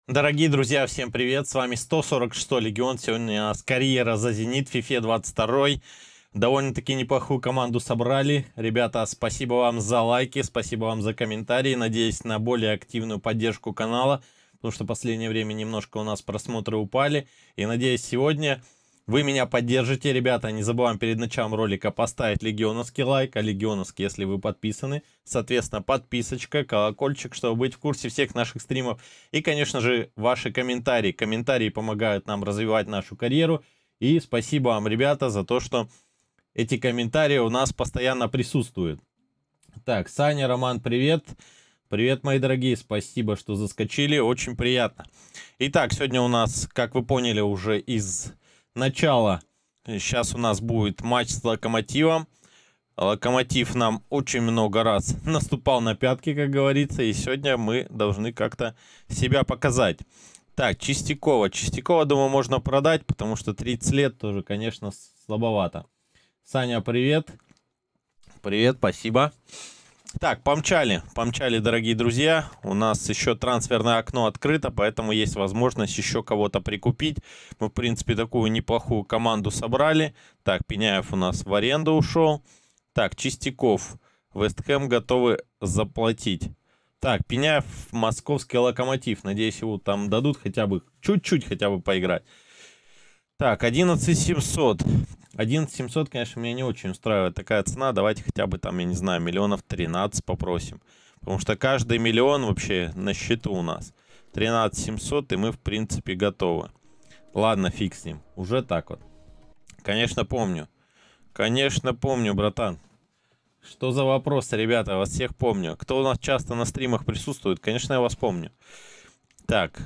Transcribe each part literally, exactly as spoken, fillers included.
Дорогие друзья, всем привет! С вами сто сорок шестой Легион. Сегодня у нас карьера за Зенит в фифа двадцать два. Довольно-таки неплохую команду собрали. Ребята, спасибо вам за лайки, спасибо вам за комментарии. Надеюсь на более активную поддержку канала, потому что в последнее время немножко у нас просмотры упали. И надеюсь, сегодня вы меня поддержите. Ребята, не забываем перед началом ролика поставить легионовский лайк, а легионовский, если вы подписаны. Соответственно, подписочка, колокольчик, чтобы быть в курсе всех наших стримов. И, конечно же, ваши комментарии. Комментарии помогают нам развивать нашу карьеру. И спасибо вам, ребята, за то, что эти комментарии у нас постоянно присутствуют. Так, Саня, Роман, привет. Привет, мои дорогие, спасибо, что заскочили, очень приятно. Итак, сегодня у нас, как вы поняли уже из начала, сейчас у нас будет матч с Локомотивом. Локомотив нам очень много раз наступал на пятки, как говорится, и сегодня мы должны как-то себя показать. Так, Чистякова. Чистякова, думаю, можно продать, потому что тридцать лет тоже, конечно, слабовато. Саня, привет. Привет, спасибо. Так, помчали, помчали, дорогие друзья. У нас еще трансферное окно открыто, поэтому есть возможность еще кого-то прикупить. Мы, в принципе, такую неплохую команду собрали. Так, Пеняев у нас в аренду ушел. Так, Чистяков. Вест Хэм готовы заплатить. Так, Пеняев, московский Локомотив. Надеюсь, его там дадут хотя бы, чуть-чуть хотя бы поиграть. Так, одиннадцать семьсот. одиннадцать семьсот, конечно, меня не очень устраивает такая цена. Давайте хотя бы там, я не знаю, миллионов тринадцать попросим. Потому что каждый миллион вообще на счету у нас. тринадцать семьсот, и мы, в принципе, готовы. Ладно, фиг с ним. Уже так вот. Конечно, помню. Конечно, помню, братан. Что за вопросы, ребята? Я вас всех помню. Кто у нас часто на стримах присутствует? Конечно, я вас помню. Так.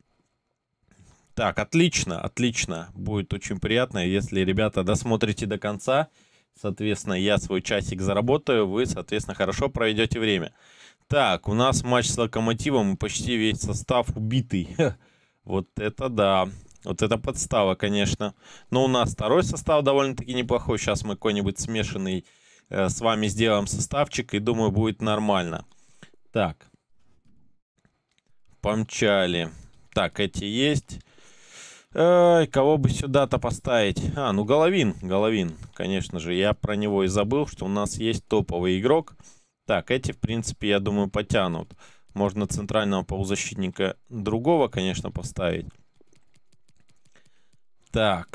Так, отлично, отлично. Будет очень приятно, если, ребята, досмотрите до конца. Соответственно, я свой часик заработаю, вы, соответственно, хорошо проведете время. Так, у нас матч с Локомотивом, и почти весь состав убитый. Вот это да. Вот это подстава, конечно. Но у нас второй состав довольно-таки неплохой. Сейчас мы какой-нибудь смешанный э, с вами сделаем составчик, и думаю, будет нормально. Так. Помчали. Так, эти есть. Эй, кого бы сюда-то поставить? А, ну Головин, Головин, конечно же. Я про него и забыл, что у нас есть топовый игрок. Так, эти, в принципе, я думаю, потянут. Можно центрального полузащитника другого, конечно, поставить. Так.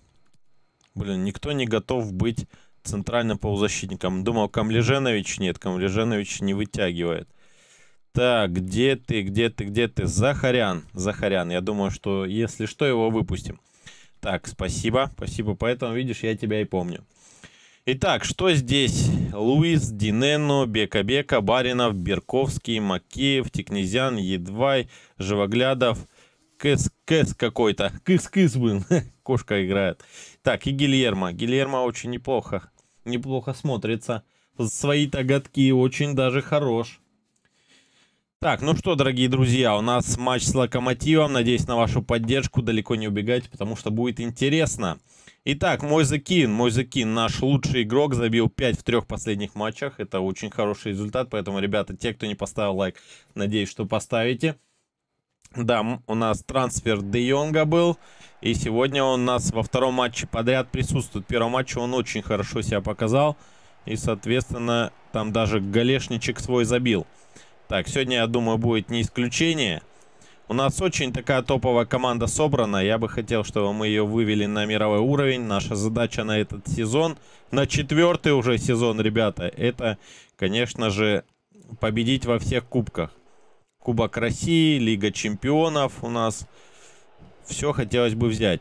Блин, никто не готов быть центральным полузащитником. Думал, Камлеженович нет, Камлеженович не вытягивает. Так, где ты, где ты, где ты? Захарян, Захарян. Я думаю, что если что, его выпустим. Так, спасибо, спасибо. Поэтому, видишь, я тебя и помню. Итак, что здесь? Луис, Динено, Бека-Бека, Баринов, Берковский, Макеев, Тикнезян, Едвай, Живоглядов, Кэс-Кэс какой-то. Кыс-Кыс был. Кошка играет. Так, и Гильермо. Гильермо очень неплохо. Неплохо смотрится. Свои-то годки очень даже хорош. Так, ну что, дорогие друзья, у нас матч с Локомотивом. Надеюсь на вашу поддержку. Далеко не убегайте, потому что будет интересно. Итак, Мойзе Кин. Мойзе Кин, наш лучший игрок, забил пять в трех последних матчах. Это очень хороший результат. Поэтому, ребята, те, кто не поставил лайк, надеюсь, что поставите. Да, у нас трансфер Де Йонга был. И сегодня он у нас во втором матче подряд присутствует. В первом матче он очень хорошо себя показал. И, соответственно, там даже голешничек свой забил. Так, сегодня, я думаю, будет не исключение. У нас очень такая топовая команда собрана. Я бы хотел, чтобы мы ее вывели на мировой уровень. Наша задача на этот сезон, на четвертый уже сезон, ребята, это, конечно же, победить во всех кубках. Кубок России, Лига Чемпионов у нас. Все хотелось бы взять.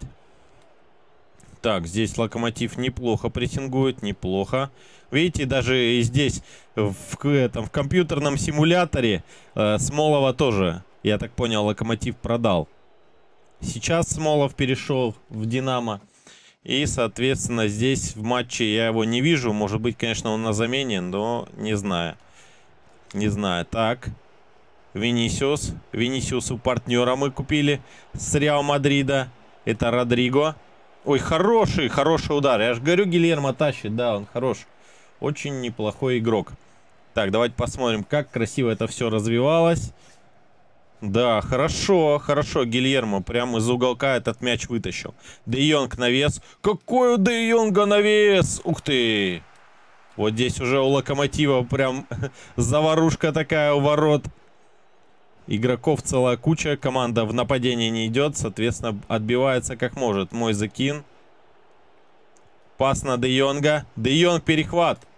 Так, здесь Локомотив неплохо прессингует, неплохо. Видите, даже здесь, в, этом, в компьютерном симуляторе, э, Смолова тоже, я так понял, Локомотив продал. Сейчас Смолов перешел в Динамо. И, соответственно, здесь в матче я его не вижу. Может быть, конечно, он на замене, но не знаю. Не знаю. Так, Винисиус. Винисиусу партнера мы купили с Реал Мадрида. Это Родриго. Ой, хороший, хороший удар. Я же говорю, Гильермо тащит, да, он хорош. Очень неплохой игрок. Так, давайте посмотрим, как красиво это все развивалось. Да, хорошо, хорошо, Гильермо прямо из уголка этот мяч вытащил. Де Йонг навес. Какой у Де Йонга навес! Ух ты! Вот здесь уже у Локомотива прям заварушка такая у ворот. Игроков целая куча, команда в нападении не идет, соответственно, отбивается как может. Мой закин. Пас на Де Йонга. Де Йонг перехват.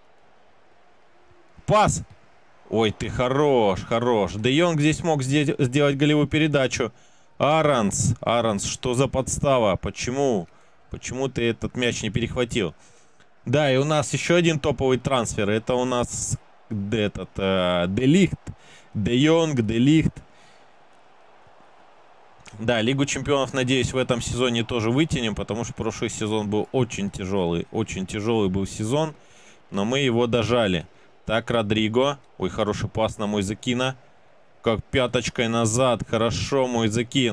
Пас! Ой, ты хорош, хорош. Де Йонг здесь мог сделать голевую передачу. Аранс, Аранс, что за подстава? Почему? Почему ты этот мяч не перехватил? Да, и у нас еще один топовый трансфер. Это у нас этот э, Де Лихт. Де Йонг, Де Лихт. Да, Лигу чемпионов, надеюсь, в этом сезоне тоже вытянем, потому что прошлый сезон был очень тяжелый. Очень тяжелый был сезон, но мы его дожали. Так, Родриго. Ой, хороший пас на Мойзакина. Как пяточкой назад. Хорошо, Мойзакин.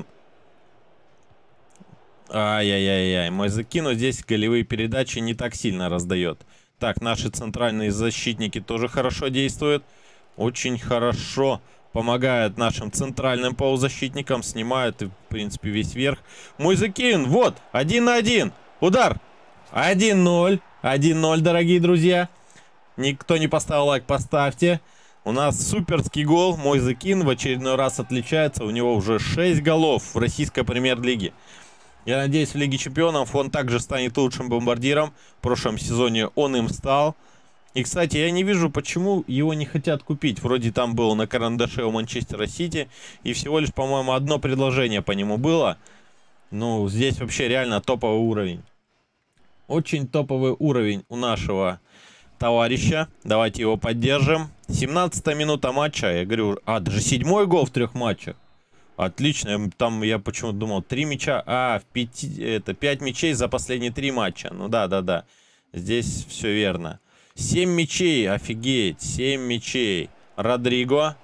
Ай-яй-яй-яй. Мойзакину здесь голевые передачи не так сильно раздает. Так, наши центральные защитники тоже хорошо действуют. Очень хорошо помогают нашим центральным полузащитникам. Снимают, в принципе, весь верх. Мойзакин, вот, один на один. Удар. один ноль. один ноль, дорогие друзья. Никто не поставил лайк, поставьте. У нас суперский гол. Мойзакин в очередной раз отличается. У него уже шесть голов в российской премьер-лиге. Я надеюсь, в Лиге чемпионов он также станет лучшим бомбардиром. В прошлом сезоне он им стал. И, кстати, я не вижу, почему его не хотят купить. Вроде там был на карандаше у Манчестера Сити. И всего лишь, по-моему, одно предложение по нему было. Ну, здесь вообще реально топовый уровень. Очень топовый уровень у нашего товарища. Давайте его поддержим. семнадцатая минута матча. Я говорю, а, даже седьмой гол в трех матчах. Отлично. Там я почему-то думал, три мяча. А, в пяти, это пять мячей за последние три матча. Ну да, да, да. Здесь все верно. семь мячей. Офигеть. семь мячей. Родриго.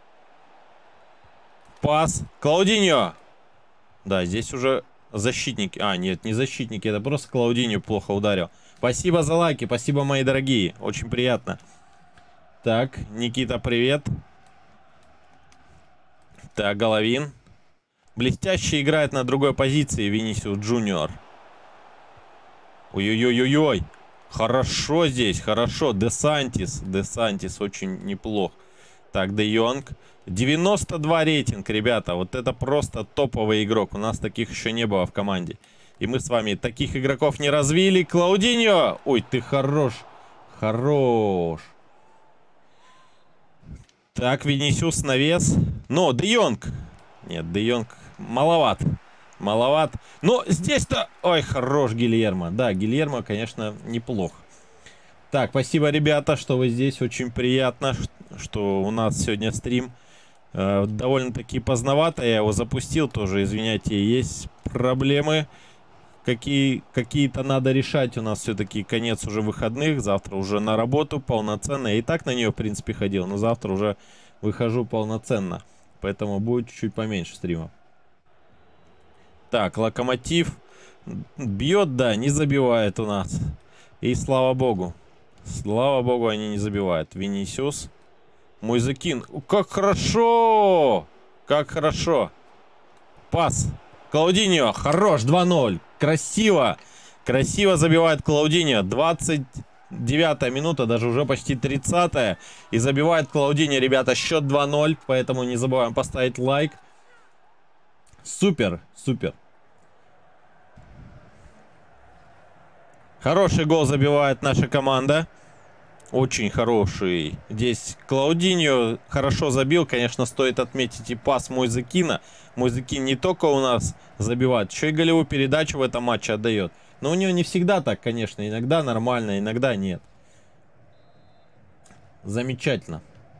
Пас. Клаудиньо. Да, здесь уже защитники. А, нет, не защитники. Это просто Клаудиньо плохо ударил. Спасибо за лайки, спасибо, мои дорогие. Очень приятно. Так, Никита, привет. Так, Головин. Блестяще играет на другой позиции Винисиус Джуниор. Ой-ой-ой-ой-ой. Хорошо здесь, хорошо. Де Сантис. Де Сантис очень неплох. Так, Де Йонг. девяносто два рейтинг, ребята. Вот это просто топовый игрок. У нас таких еще не было в команде. И мы с вами таких игроков не развили. Клаудиньо! Ой, ты хорош. Хорош. Так, Винисиус навес. Но, Де Йонг. Нет, Де Йонг маловат. Маловат. Но здесь-то... Ой, хорош Гильермо. Да, Гильермо, конечно, неплох. Так, спасибо, ребята, что вы здесь. Очень приятно, что у нас сегодня стрим. Э, довольно-таки поздновато. Я его запустил тоже. Извиняйте, есть проблемы. Какие, какие-то надо решать. У нас все-таки конец уже выходных. Завтра уже на работу полноценно. Я и так на нее, в принципе, ходил. Но завтра уже выхожу полноценно. Поэтому будет чуть-чуть поменьше стримов. Так, Локомотив бьет, да, не забивает у нас. И слава богу. Слава богу, они не забивают. Винисиус. Мойзакин. Как хорошо! Как хорошо. Пас. Клаудиньо. Хорош. два ноль. Красиво. Красиво забивает Клаудиньо. двадцать девятая минута, даже уже почти тридцатая. И забивает Клаудиньо, ребята, счет два ноль. Поэтому не забываем поставить лайк. Супер, супер. Хороший гол забивает наша команда. Очень хороший. Здесь Клаудиньо хорошо забил. Конечно, стоит отметить и пас Мойзакина. Мойзакин не только у нас забивает, еще и голевую передачу в этом матче отдает. Но у него не всегда так, конечно. Иногда нормально, иногда нет. Замечательно.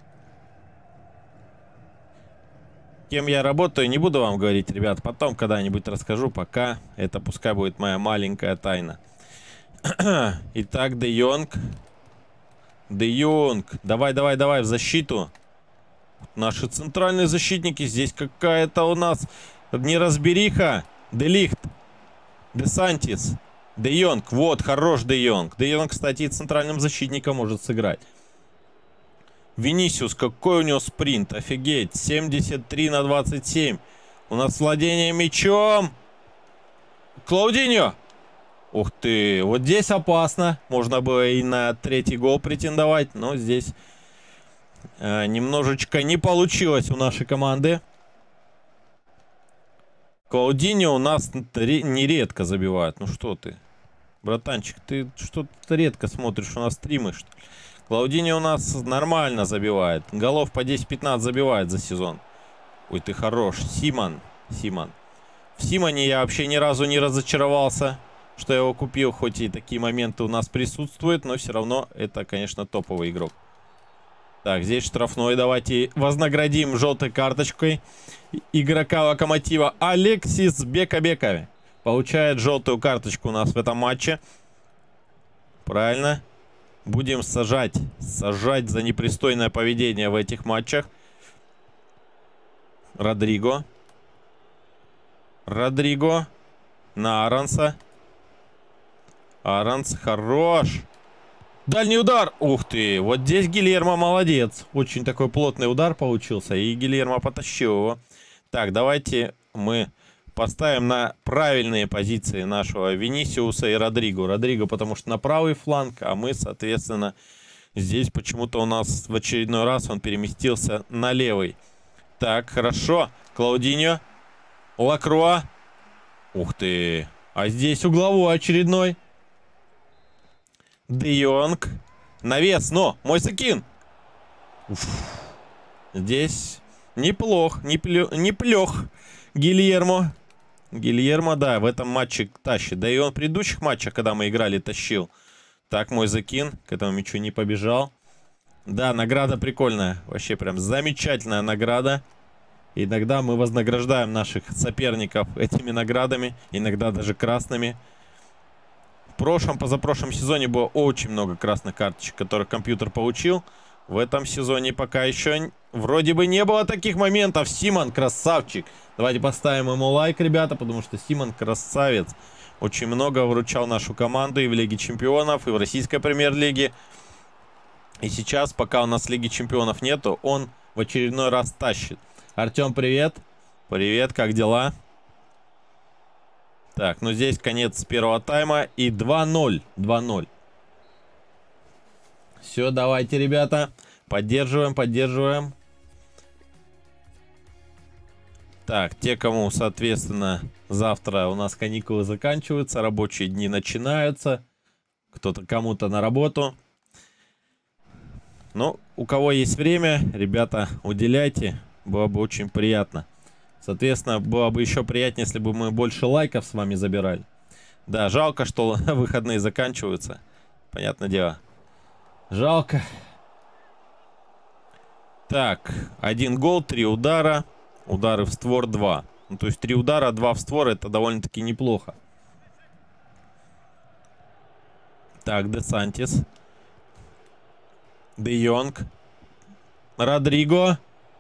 Кем я работаю, не буду вам говорить, ребят. Потом когда-нибудь расскажу. Пока это пускай будет моя маленькая тайна. Итак, Де Йонг. Де Йонг. Давай, давай, давай в защиту. Наши центральные защитники. Здесь какая-то у нас неразбериха. Де Лихт. Де Сантис. Де Йонг. Вот, хорош Де Йонг. Де Йонг, кстати, и центральным защитником может сыграть. Винисиус, какой у него спринт. Офигеть. семьдесят три на двадцать семь. У нас владение мячом. Клаудиньо. Ух ты. Вот здесь опасно. Можно было и на третий гол претендовать. Но здесь э, немножечко не получилось у нашей команды. Клаудиньо у нас нередко забивает. Ну что ты, братанчик, ты что-то редко смотришь у нас стримы, что ли? Клаудиньо у нас нормально забивает. Голов по десять-пятнадцать забивает за сезон. Ой, ты хорош. Симон. Симон. В Симоне я вообще ни разу не разочаровался, что я его купил. Хоть и такие моменты у нас присутствуют, но все равно это, конечно, топовый игрок. Так, здесь штрафной. Давайте вознаградим желтой карточкой игрока Локомотива. Алексис Бека-Бека получает желтую карточку у нас в этом матче. Правильно. Будем сажать. Сажать за непристойное поведение в этих матчах. Родриго. Родриго. На Аронса. Аронс хорош. Дальний удар. Ух ты. Вот здесь Гильермо молодец. Очень такой плотный удар получился. И Гильермо потащил его. Так, давайте мы поставим на правильные позиции нашего Винисиуса и Родриго. Родриго, потому что на правый фланг, а мы, соответственно, здесь почему-то у нас в очередной раз он переместился на левый. Так, хорошо. Клаудиньо. Лакруа. Ух ты. А здесь угловой очередной. Де Йонг. Навес, но Мойсакин. Уф. Здесь неплох, не, плё, не плёх Гильермо. Гильермо, да, в этом матче тащит. Да и он в предыдущих матчах, когда мы играли, тащил. Так, Мойсакин к этому мячу не побежал. Да, награда прикольная. Вообще прям замечательная награда. Иногда мы вознаграждаем наших соперников этими наградами. Иногда даже красными. В прошлом, позапрошлом сезоне было очень много красных карточек, которые компьютер получил. В этом сезоне пока еще вроде бы не было таких моментов. Симон красавчик. Давайте поставим ему лайк, ребята, потому что Симон красавец. Очень много выручал нашу команду и в Лиге Чемпионов, и в Российской Премьер-лиге. И сейчас, пока у нас Лиги Чемпионов нету, он в очередной раз тащит. Артем, привет. Привет, как дела? Так, ну здесь конец первого тайма и два ноль. два ноль. Все, давайте, ребята. Поддерживаем, поддерживаем. Так, те, кому, соответственно, завтра у нас каникулы заканчиваются, рабочие дни начинаются. Кто-то кому-то на работу. Ну, у кого есть время, ребята, уделяйте. Было бы очень приятно. Соответственно, было бы еще приятнее, если бы мы больше лайков с вами забирали. Да, жалко, что выходные заканчиваются. Понятное дело. Жалко. Так, один гол, три удара. Удары в створ два. Ну, то есть три удара, два в створ, это довольно-таки неплохо. Так, Де Сантис. Де Йонг. Родриго.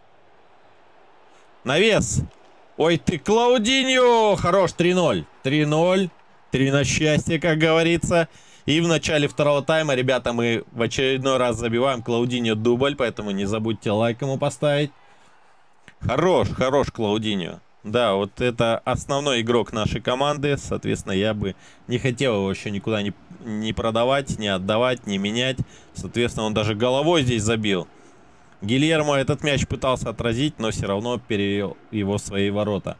Навес. Ой, ты, Клаудиньо. Хорош, три ноль. три ноль. три на счастье, как говорится. И в начале второго тайма, ребята, мы в очередной раз забиваем Клаудиньо дубль. Поэтому не забудьте лайк ему поставить. Хорош, хорош Клаудиньо. Да, вот это основной игрок нашей команды. Соответственно, я бы не хотел его еще никуда не, не продавать, не отдавать, не менять. Соответственно, он даже головой здесь забил. Гильермо этот мяч пытался отразить, но все равно перевел его в свои ворота.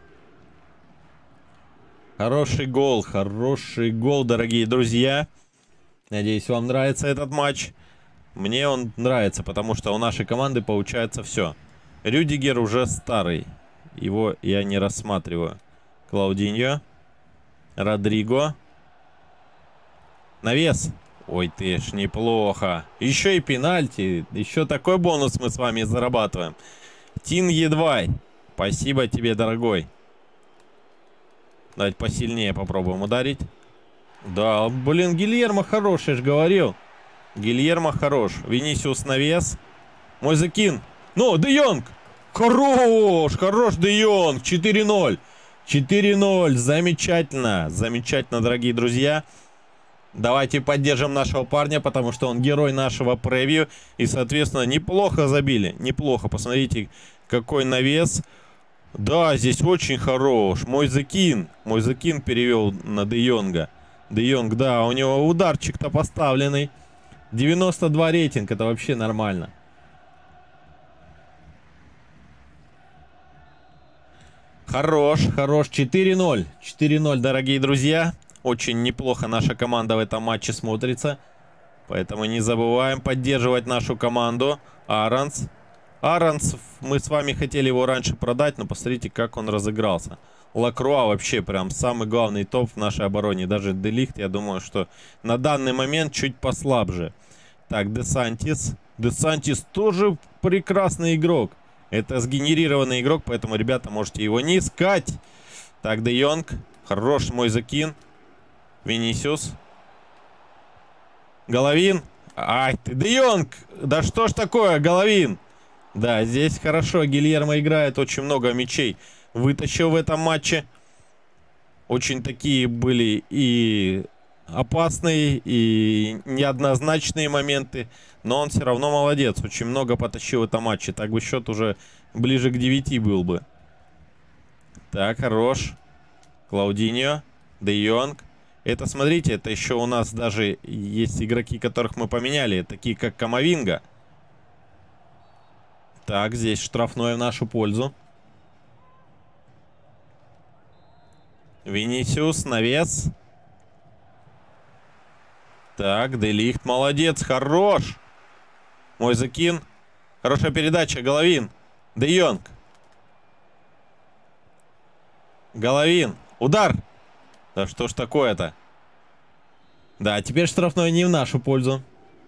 Хороший гол, хороший гол, дорогие друзья. Надеюсь, вам нравится этот матч. Мне он нравится, потому что у нашей команды получается все. Рюдигер уже старый. Его я не рассматриваю. Клаудиньо. Родриго. Навес. Ой, ты ж, неплохо. Еще и пенальти. Еще такой бонус мы с вами зарабатываем. Тин Едвай. Спасибо тебе, дорогой. Давайте посильнее попробуем ударить. Да, блин, Гильермо хороший, я же говорил. Гильермо хорош. Винисиус навес. Мойсакин. Ну, Де Йонг. Хорош, хорош Де Йонг. четыре ноль. четыре ноль. Замечательно. Замечательно, дорогие друзья. Давайте поддержим нашего парня, потому что он герой нашего превью. И, соответственно, неплохо забили. Неплохо. Посмотрите, какой навес. Да, здесь очень хорош. Мойзе Кин. Мойзе Кин перевел на Де Йонга. Де Йонг, да, у него ударчик-то поставленный. девяносто два рейтинг. Это вообще нормально. Хорош, хорош. четыре ноль. четыре ноль, дорогие друзья. Очень неплохо наша команда в этом матче смотрится. Поэтому не забываем поддерживать нашу команду. Аранс. Аранс, мы с вами хотели его раньше продать, но посмотрите, как он разыгрался. Лакруа вообще прям самый главный топ в нашей обороне. Даже Де Лихт, я думаю, что на данный момент чуть послабже. Так, Де Сантис. Де Сантис тоже прекрасный игрок. Это сгенерированный игрок, поэтому, ребята, можете его не искать. Так, Де Йонг. Хорош Мойзе Кин. Винисиус. Головин. Ай ты, Де Йонг! Да что ж такое, Головин? Да, здесь хорошо. Гильермо играет. Очень много мячей вытащил в этом матче. Очень такие были и опасные, и неоднозначные моменты. Но он все равно молодец. Очень много потащил в этом матче. Так бы счет уже ближе к девяти был бы. Так, хорош. Клаудиньо. Де Йонг. Это, смотрите, это еще у нас даже есть игроки, которых мы поменяли. Такие, как Камавинга. Так, здесь штрафное в нашу пользу. Винисиус, навес. Так, Де Лихт, молодец, хорош. Мойзе Кин. Хорошая передача, Головин. Де Йонг. Головин. Удар. Да что ж такое-то? Да, теперь штрафной не в нашу пользу.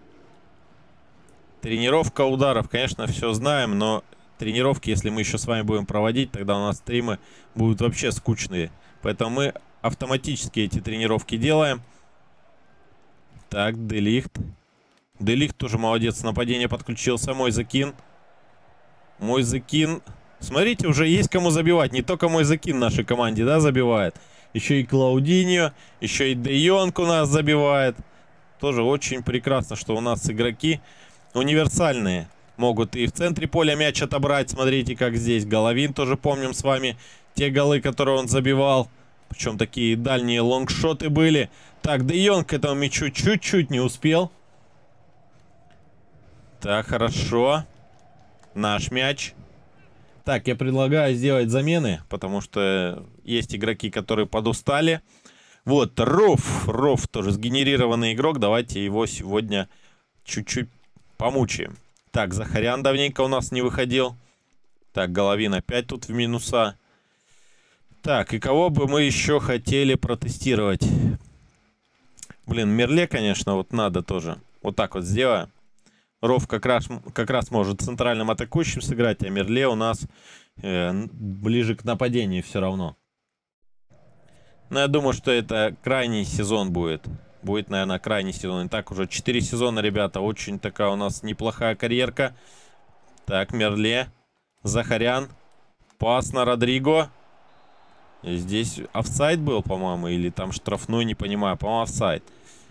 Тренировка ударов, конечно, все знаем, но тренировки, если мы еще с вами будем проводить, тогда у нас стримы будут вообще скучные. Поэтому мы автоматически эти тренировки делаем. Так, Де Лихт. Де Лихт тоже молодец, нападение подключился. Мойзе Кин. Мойзе Кин. Смотрите, уже есть кому забивать. Не только Мойзе Кин в нашей команде, да, забивает. Еще и Клаудиньо, еще и Де Йонг у нас забивает. Тоже очень прекрасно, что у нас игроки универсальные. Могут и в центре поля мяч отобрать. Смотрите, как здесь. Головин тоже помним с вами. Те голы, которые он забивал. Причем такие дальние лонгшоты были. Так, Де Йонг к этому мячу чуть-чуть не успел. Так, хорошо. Наш мяч. Так, я предлагаю сделать замены, потому что есть игроки, которые подустали. Вот, Роф. Роф тоже сгенерированный игрок. Давайте его сегодня чуть-чуть помучаем. Так, Захарян давненько у нас не выходил. Так, Головин опять тут в минуса. Так, и кого бы мы еще хотели протестировать? Блин, Мерле, конечно, вот надо тоже. Вот так вот сделаем. Ров как раз, как раз может центральным атакующим сыграть, а Мерле у нас э, ближе к нападению все равно. Но я думаю, что это крайний сезон будет. Будет, наверное, крайний сезон. И так уже четыре сезона, ребята. Очень такая у нас неплохая карьерка. Так, Мерле. Захарян. Пас на Родриго. И здесь офсайд был, по-моему, или там штрафной, не понимаю. По-моему, офсайд.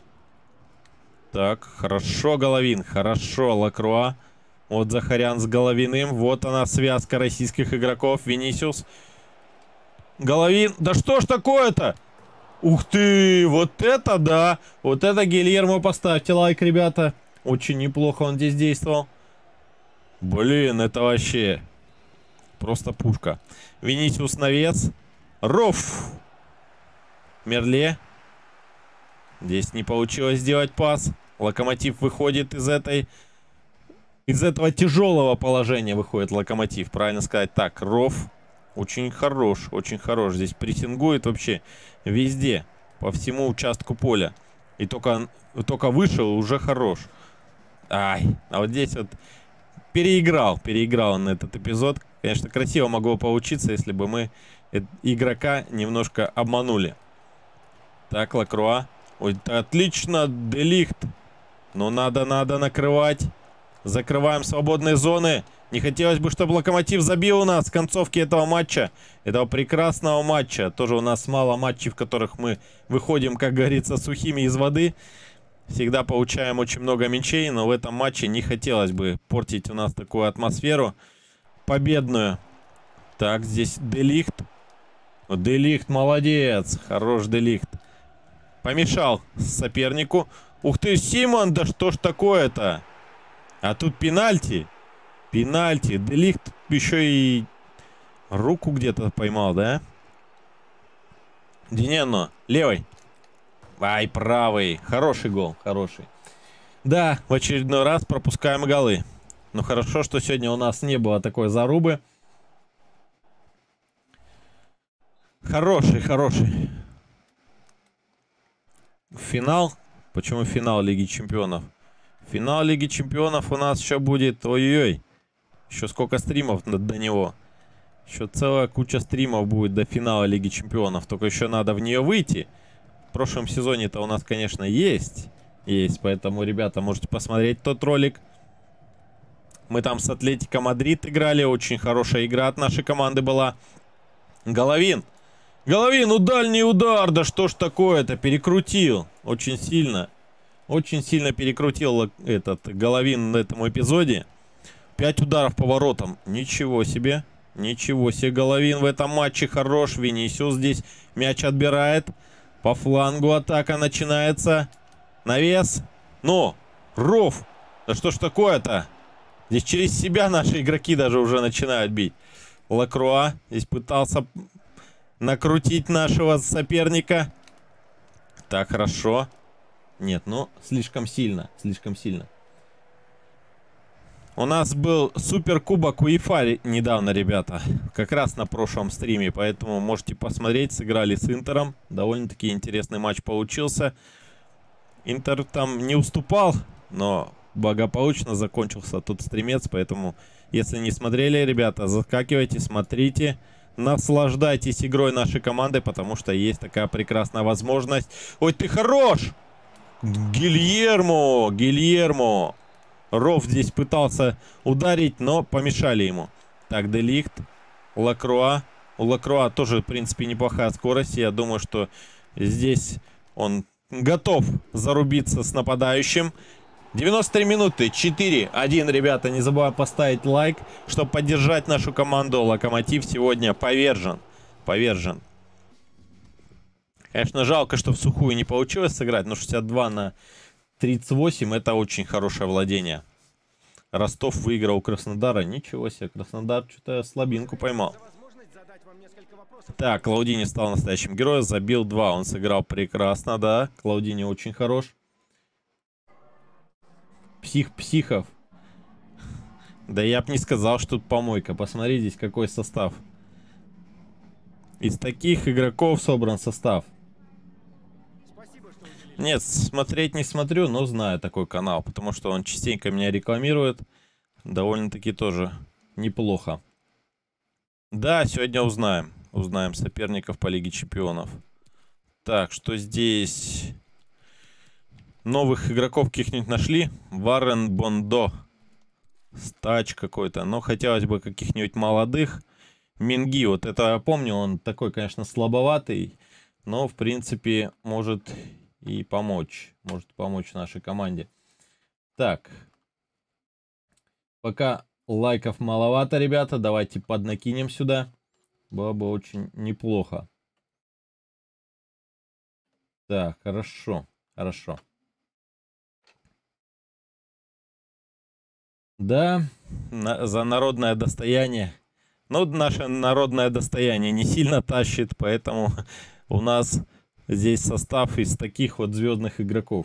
Так, хорошо, Головин, хорошо, Лакруа. Вот Захарян с Головиным. Вот она, связка российских игроков. Винисиус. Головин. Да что ж такое-то? Ух ты, вот это да. Вот это Гильермо, поставьте лайк, ребята. Очень неплохо он здесь действовал. Блин, это вообще просто пушка. Винисиус навес. Роф. Мерле. Здесь не получилось сделать пас. Локомотив выходит из этой... Из этого тяжелого положения выходит Локомотив. Правильно сказать. Так, Роф. Очень хорош. Очень хорош. Здесь прессингует вообще везде. По всему участку поля. И только, только вышел, уже хорош. Ай. А вот здесь вот переиграл. Переиграл он этот эпизод. Конечно, красиво могло получиться, если бы мы игрока немножко обманули. Так, Лакруа. Ой, отлично, Де Лихт. Но надо, надо накрывать. Закрываем свободные зоны. Не хотелось бы, чтобы Локомотив забил у нас в концовке этого матча. Этого прекрасного матча. Тоже у нас мало матчей, в которых мы выходим, как говорится, сухими из воды. Всегда получаем очень много мячей, но в этом матче не хотелось бы портить у нас такую атмосферу победную. Так, здесь Де Лихт. Де Лихт молодец. Хорош Де Лихт. Помешал сопернику. Ух ты, Симон, да что ж такое-то? А тут пенальти. Пенальти. Де Лихт еще и руку где-то поймал, да? Динено, левый. Ай, правый. Хороший гол, хороший. Да, в очередной раз пропускаем голы. Но хорошо, что сегодня у нас не было такой зарубы. Хороший, хороший. Финал. Почему финал Лиги Чемпионов? Финал Лиги Чемпионов у нас еще будет... Ой-ой-ой. Еще сколько стримов до него. Еще целая куча стримов будет до финала Лиги Чемпионов. Только еще надо в нее выйти. В прошлом сезоне-то у нас, конечно, есть. Есть, поэтому, ребята, можете посмотреть тот ролик. Мы там с Атлетико Мадрид играли. Очень хорошая игра от нашей команды была. Головин. Головин, ну дальний удар. Да что ж такое-то? Перекрутил. Очень сильно. Очень сильно перекрутил этот Головин на этом эпизоде. Пять ударов по воротам. Ничего себе. Ничего себе. Головин в этом матче хорош. Винисиус здесь мяч отбирает. По флангу атака начинается. Навес. Ну, Ров. Да что ж такое-то? Здесь через себя наши игроки даже уже начинают бить. Лакруа здесь пытался накрутить нашего соперника. Так, хорошо. Нет, ну, слишком сильно. Слишком сильно. У нас был суперкубок УЕФА недавно, ребята. Как раз на прошлом стриме. Поэтому можете посмотреть. Сыграли с Интером. Довольно-таки интересный матч получился. Интер там не уступал, но благополучно закончился тот стримец. Поэтому, если не смотрели, ребята, заскакивайте, смотрите. Наслаждайтесь игрой нашей команды, потому что есть такая прекрасная возможность. Ой, ты хорош! Гильермо! Гильермо! Ров здесь пытался ударить, но помешали ему. Так, Де Лихт. Лакруа. У Лакруа тоже, в принципе, неплохая скорость. Я думаю, что здесь он готов зарубиться с нападающим. девяносто три минуты. четыре один, ребята. Не забывай поставить лайк, чтобы поддержать нашу команду. Локомотив сегодня повержен. Повержен. Конечно, жалко, что в сухую не получилось сыграть, но шестьдесят два на тридцать восемь это очень хорошее владение. Ростов выиграл у Краснодара. Ничего себе, Краснодар что-то слабинку поймал. Так, Клаудини стал настоящим героем. Забил два. Он сыграл прекрасно, да. Клаудини очень хорош. Псих психов. Да я бы не сказал, что тут помойка. Посмотри здесь какой состав. Из таких игроков собран состав. Нет, смотреть не смотрю, но знаю такой канал, потому что он частенько меня рекламирует. Довольно-таки тоже неплохо. Да, сегодня узнаем. Узнаем соперников по Лиге Чемпионов. Так, что здесь? Новых игроков каких-нибудь нашли? Варен Бондо. Стач какой-то. Но хотелось бы каких-нибудь молодых. Минги, вот это я помню, он такой, конечно, слабоватый. Но, в принципе, может... и помочь. Может помочь нашей команде. Так. Пока лайков маловато, ребята. Давайте поднакинем сюда. Было бы очень неплохо. Так, хорошо. Хорошо. Да, на, за народное достояние. Ну, наше народное достояние не сильно тащит, поэтому у нас... здесь состав из таких вот звездных игроков.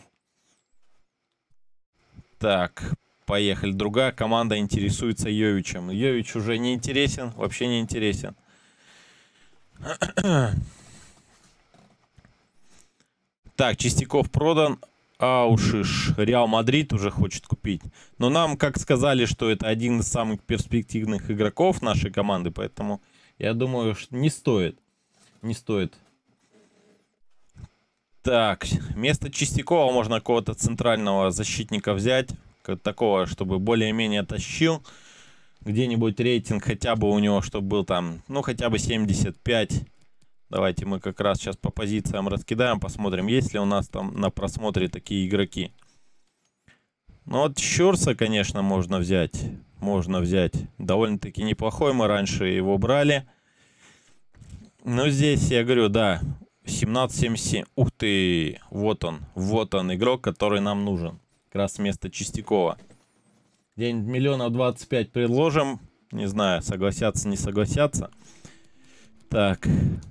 Так, поехали. Другая команда интересуется Йовичем. Йович уже не интересен, вообще не интересен. Так, Чистяков продан. Аушиш. Реал Мадрид уже хочет купить. Но нам, как сказали, что это один из самых перспективных игроков нашей команды, поэтому я думаю, что не стоит. Не стоит. Так, вместо Чистякова можно какого-то центрального защитника взять. такого, чтобы более-менее тащил. Где-нибудь рейтинг хотя бы у него, чтобы был там, ну, хотя бы семьдесят пять. Давайте мы как раз сейчас по позициям раскидаем, посмотрим, есть ли у нас там на просмотре такие игроки. Ну, вот Щурса, конечно, можно взять. Можно взять. Довольно-таки неплохой, мы раньше его брали. Но здесь, я говорю, да, семнадцать семьдесят семь. Ух ты, вот он, вот он игрок, который нам нужен. Как раз вместо Чистякова. Где-нибудь миллионов двадцать пять предложим. Не знаю, согласятся, не согласятся. Так.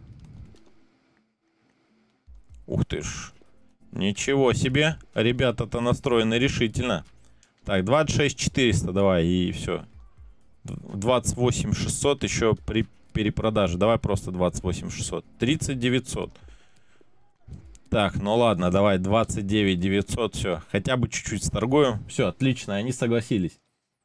Ух ты ж. Ничего себе. Ребята-то настроены решительно. Так, двадцать шесть четыреста давай и все. двадцать восемь шестьсот еще при перепродаже. Давай просто двадцать восемь шестьсот. тридцать девятьсот. Так, ну ладно, давай двадцать девять девятьсот, все. Хотя бы чуть-чуть сторгуем. Все, отлично, они согласились.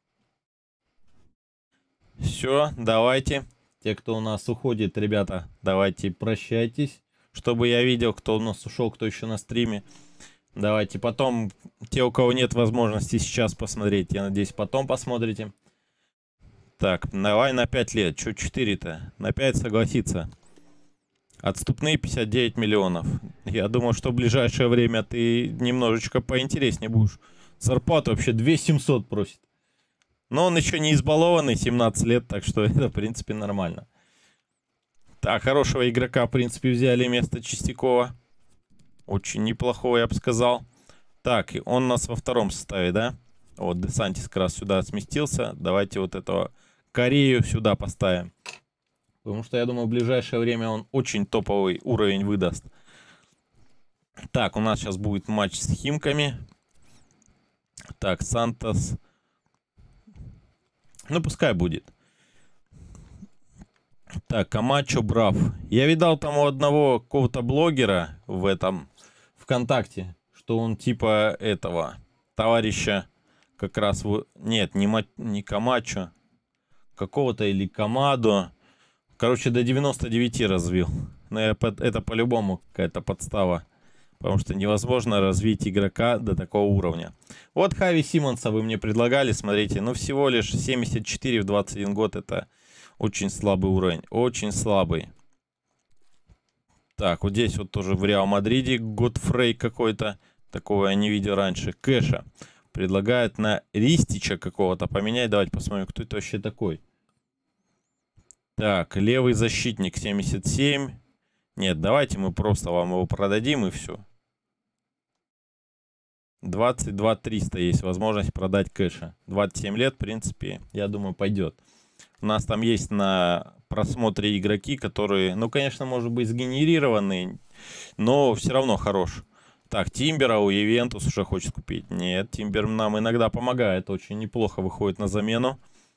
Все, давайте. Те, кто у нас уходит, ребята, давайте прощайтесь. Чтобы я видел, кто у нас ушел, кто еще на стриме. Давайте потом, те, у кого нет возможности сейчас посмотреть, я надеюсь, потом посмотрите. Так, давай на пять лет. Че четыре-то? На пять согласиться. Отступные пятьдесят девять миллионов. Я думаю, что в ближайшее время ты немножечко поинтереснее будешь. Зарплату вообще две тысячи семьсот просит. Но он еще не избалованный, семнадцать лет, так что это, в принципе, нормально. Так, хорошего игрока, в принципе, взяли вместо Чистякова. Очень неплохого, я бы сказал. Так, он у нас во втором составе, да? Вот, Десантис как раз сюда сместился. Давайте вот этого Корею сюда поставим. Потому что, я думаю, в ближайшее время он очень топовый уровень выдаст. Так, у нас сейчас будет матч с Химками. Так, Сантос. Ну, пускай будет. Так, Камачо Брав. Я видал там у одного какого-то блогера в этом ВКонтакте, что он типа этого товарища как раз... Нет, не, Ма... не Камачо. Какого-то или Камадо. Короче, до девяноста девяти развил. Но это по-любому какая-то подстава. Потому что невозможно развить игрока до такого уровня. Вот Хави Симмонса вы мне предлагали. Смотрите, ну всего лишь семьдесят четыре в двадцать один год. Это очень слабый уровень. Очень слабый. Так, вот здесь вот тоже в Реал Мадриде Готфрей какой-то. Такого я не видел раньше. Кэша. Предлагает на Ристича какого-то поменять. Давайте посмотрим, кто это вообще такой. Так, левый защитник семьдесят семь. Нет, давайте мы просто вам его продадим и все. двадцать два триста есть возможность продать кэша. двадцать семь лет, в принципе, я думаю, пойдет. У нас там есть на просмотре игроки, которые, ну, конечно, может быть, сгенерированные, но все равно хорош. Так, Тимбера у Ювентус уже хочет купить. Нет, Тимбер нам иногда помогает, очень неплохо выходит на замену.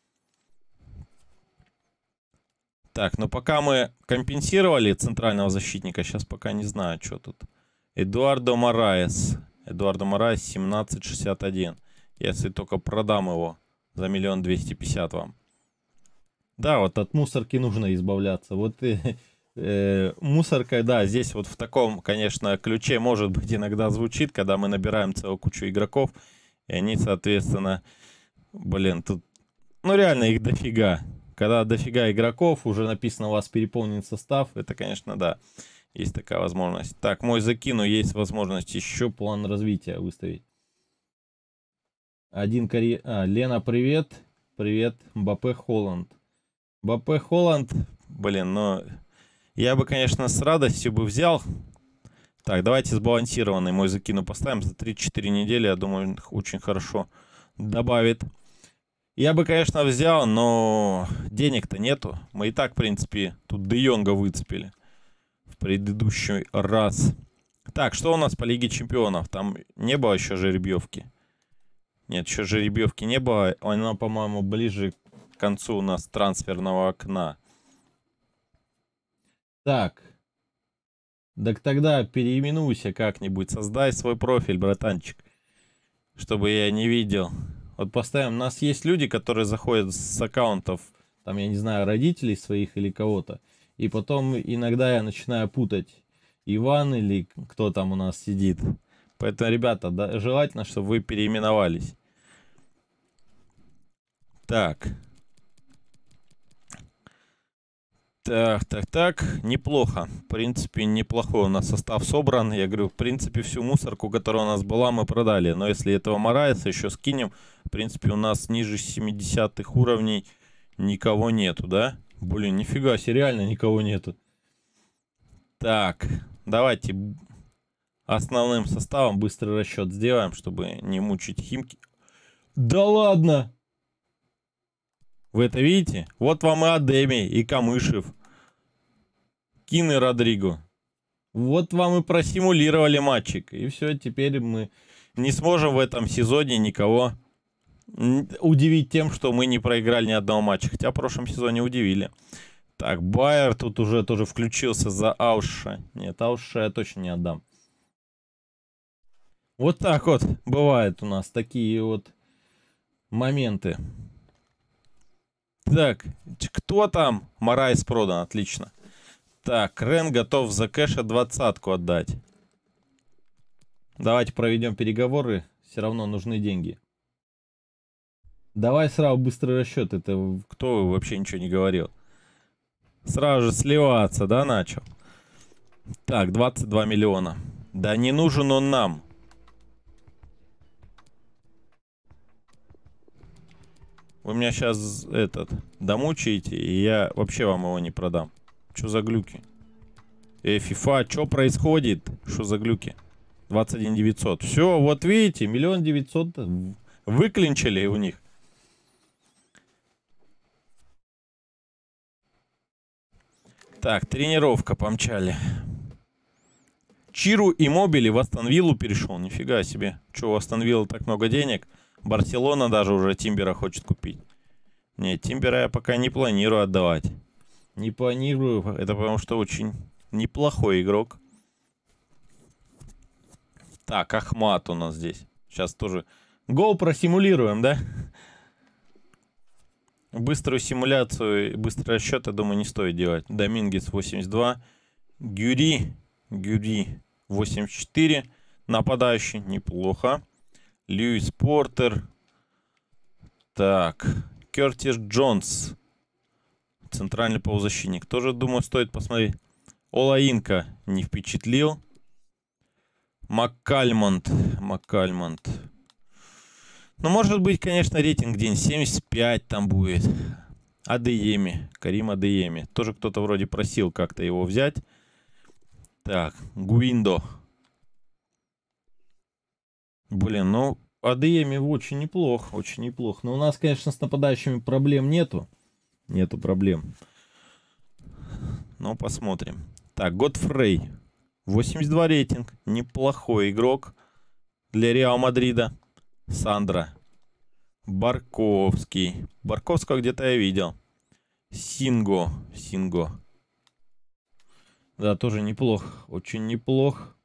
Так, ну пока мы компенсировали центрального защитника, сейчас пока не знаю, что тут. Эдуардо Мораес. Эдуардо Мораес семнадцать шестьдесят один. Если только продам его за миллион двести пятьдесят вам. Да, вот от мусорки нужно избавляться. Вот э, э, мусорка, да, здесь вот в таком, конечно, ключе, может быть, иногда звучит, когда мы набираем целую кучу игроков. И они, соответственно, блин, тут, ну реально их дофига. Когда дофига игроков, уже написано у вас переполнен состав, это, конечно, да, есть такая возможность. Так, мой закину, есть возможность еще план развития выставить. Один карьер... А, Лена, привет. Привет, Мбаппе Холланд. Мбаппе Холланд, блин, ну, я бы, конечно, с радостью бы взял. Так, давайте сбалансированный мой закину поставим. За три-четыре недели, я думаю, очень хорошо добавит. Я бы, конечно, взял, но денег-то нету. Мы и так, в принципе, тут Де Йонга выцепили в предыдущий раз. Так, что у нас по Лиге Чемпионов? Там не было еще жеребьевки. Нет, еще жеребьевки не было. Она, по-моему, ближе к концу у нас трансферного окна. Так. Так тогда переименуйся как-нибудь. Создай свой профиль, братанчик. Чтобы я не видел. Вот поставим, у нас есть люди, которые заходят с аккаунтов, там, я не знаю, родителей своих или кого-то. И потом иногда я начинаю путать, Иван или кто там у нас сидит. Поэтому, ребята, да, желательно, чтобы вы переименовались. Так. Так, так, так. Неплохо. В принципе, неплохой у нас состав собран. Я говорю, в принципе, всю мусорку, которая у нас была, мы продали. Но если этого Морайса еще скинем, в принципе, у нас ниже семидесятых уровней никого нету, да? Блин, нифига себе, реально никого нету. Так, давайте основным составом быстрый расчет сделаем, чтобы не мучить Химки. Да ладно! Вы это видите? Вот вам и Адеми, и Камышев. Кин и Родриго. Вот вам и просимулировали матчик. И все, теперь мы не сможем в этом сезоне никого удивить тем, что мы не проиграли ни одного матча. Хотя в прошлом сезоне удивили. Так, Байер тут уже тоже включился за Ауша. Нет, Ауша я точно не отдам. Вот так вот бывает у нас такие вот моменты. Так, кто там? Морайс продан, отлично. Так, Рен готов за кэша двадцатку отдать. Давайте проведем переговоры. Все равно нужны деньги. Давай сразу быстрый расчет. Это кто вообще ничего не говорил? Сразу же сливаться, да, начал? Так, двадцать два миллиона. Да не нужен он нам. Вы меня сейчас этот домучаете, и я вообще вам его не продам. Что за глюки? Эй, FIFA, что происходит? Что за глюки? двадцать один девятьсот. Все, вот видите, миллион девятьсот выклинчили у них. Так, тренировка, помчали. Чиру и Мобили в Астон Виллу перешел. Нифига себе. Че, у Астон Вилла так много денег? Барселона даже уже Тимбера хочет купить. Нет, Тимбера я пока не планирую отдавать. Не планирую. Это потому что очень неплохой игрок. Так, Ахмат у нас здесь. Сейчас тоже гол просимулируем, да? Быструю симуляцию, быстрый расчет, я думаю, не стоит делать. Домингес восемьдесят два. Гюри. Гюри восемьдесят четыре. Нападающий. Неплохо. Льюис Портер. Так. Кертис Джонс. Центральный полузащитник. Тоже, думаю, стоит посмотреть. Олаинка не впечатлил. Маккальмонт. Маккальмонт. Ну, может быть, конечно, рейтинг день семьдесят пять там будет. Адееми. Карим Адееми. Тоже кто-то вроде просил как-то его взять. Так. Гуиндо. Блин, ну, Адееми очень неплох. Очень неплох. Но у нас, конечно, с нападающими проблем нету. Нету проблем. Ну, посмотрим. Так, Готфрей. восемьдесят два рейтинг. Неплохой игрок для Реал Мадрида. Сандра. Барковский. Барковского где-то я видел. Синго. Синго. Да, тоже неплох. Очень неплох.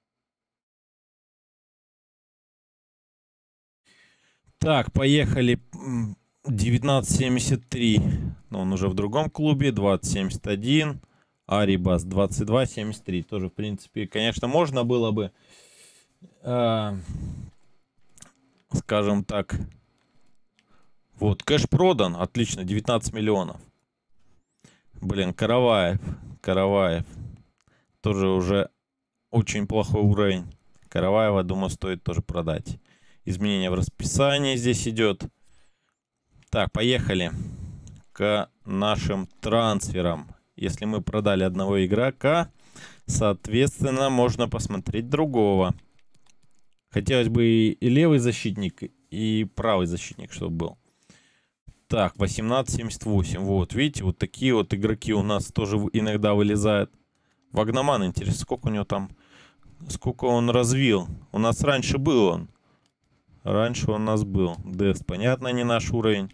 Так, поехали. девятнадцать семьдесят три. Но он уже в другом клубе. двадцать семьдесят один. Арибас двадцать два семьдесят три. Тоже, в принципе, конечно, можно было бы... Э, скажем так. Вот, кэш продан. Отлично, девятнадцать миллионов. Блин, Караваев. Караваев. Тоже уже очень плохой уровень. Караваева, думаю, стоит тоже продать. Изменение в расписании здесь идет. Так, поехали к нашим трансферам. Если мы продали одного игрока, соответственно, можно посмотреть другого. Хотелось бы и левый защитник, и правый защитник, чтобы был. Так, восемнадцать семьдесят восемь. Вот, видите, вот такие вот игроки у нас тоже иногда вылезают. Вагноман, интересно, сколько у него там, сколько он развил. У нас раньше был он. Раньше он у нас был. Дест, понятно, не наш уровень.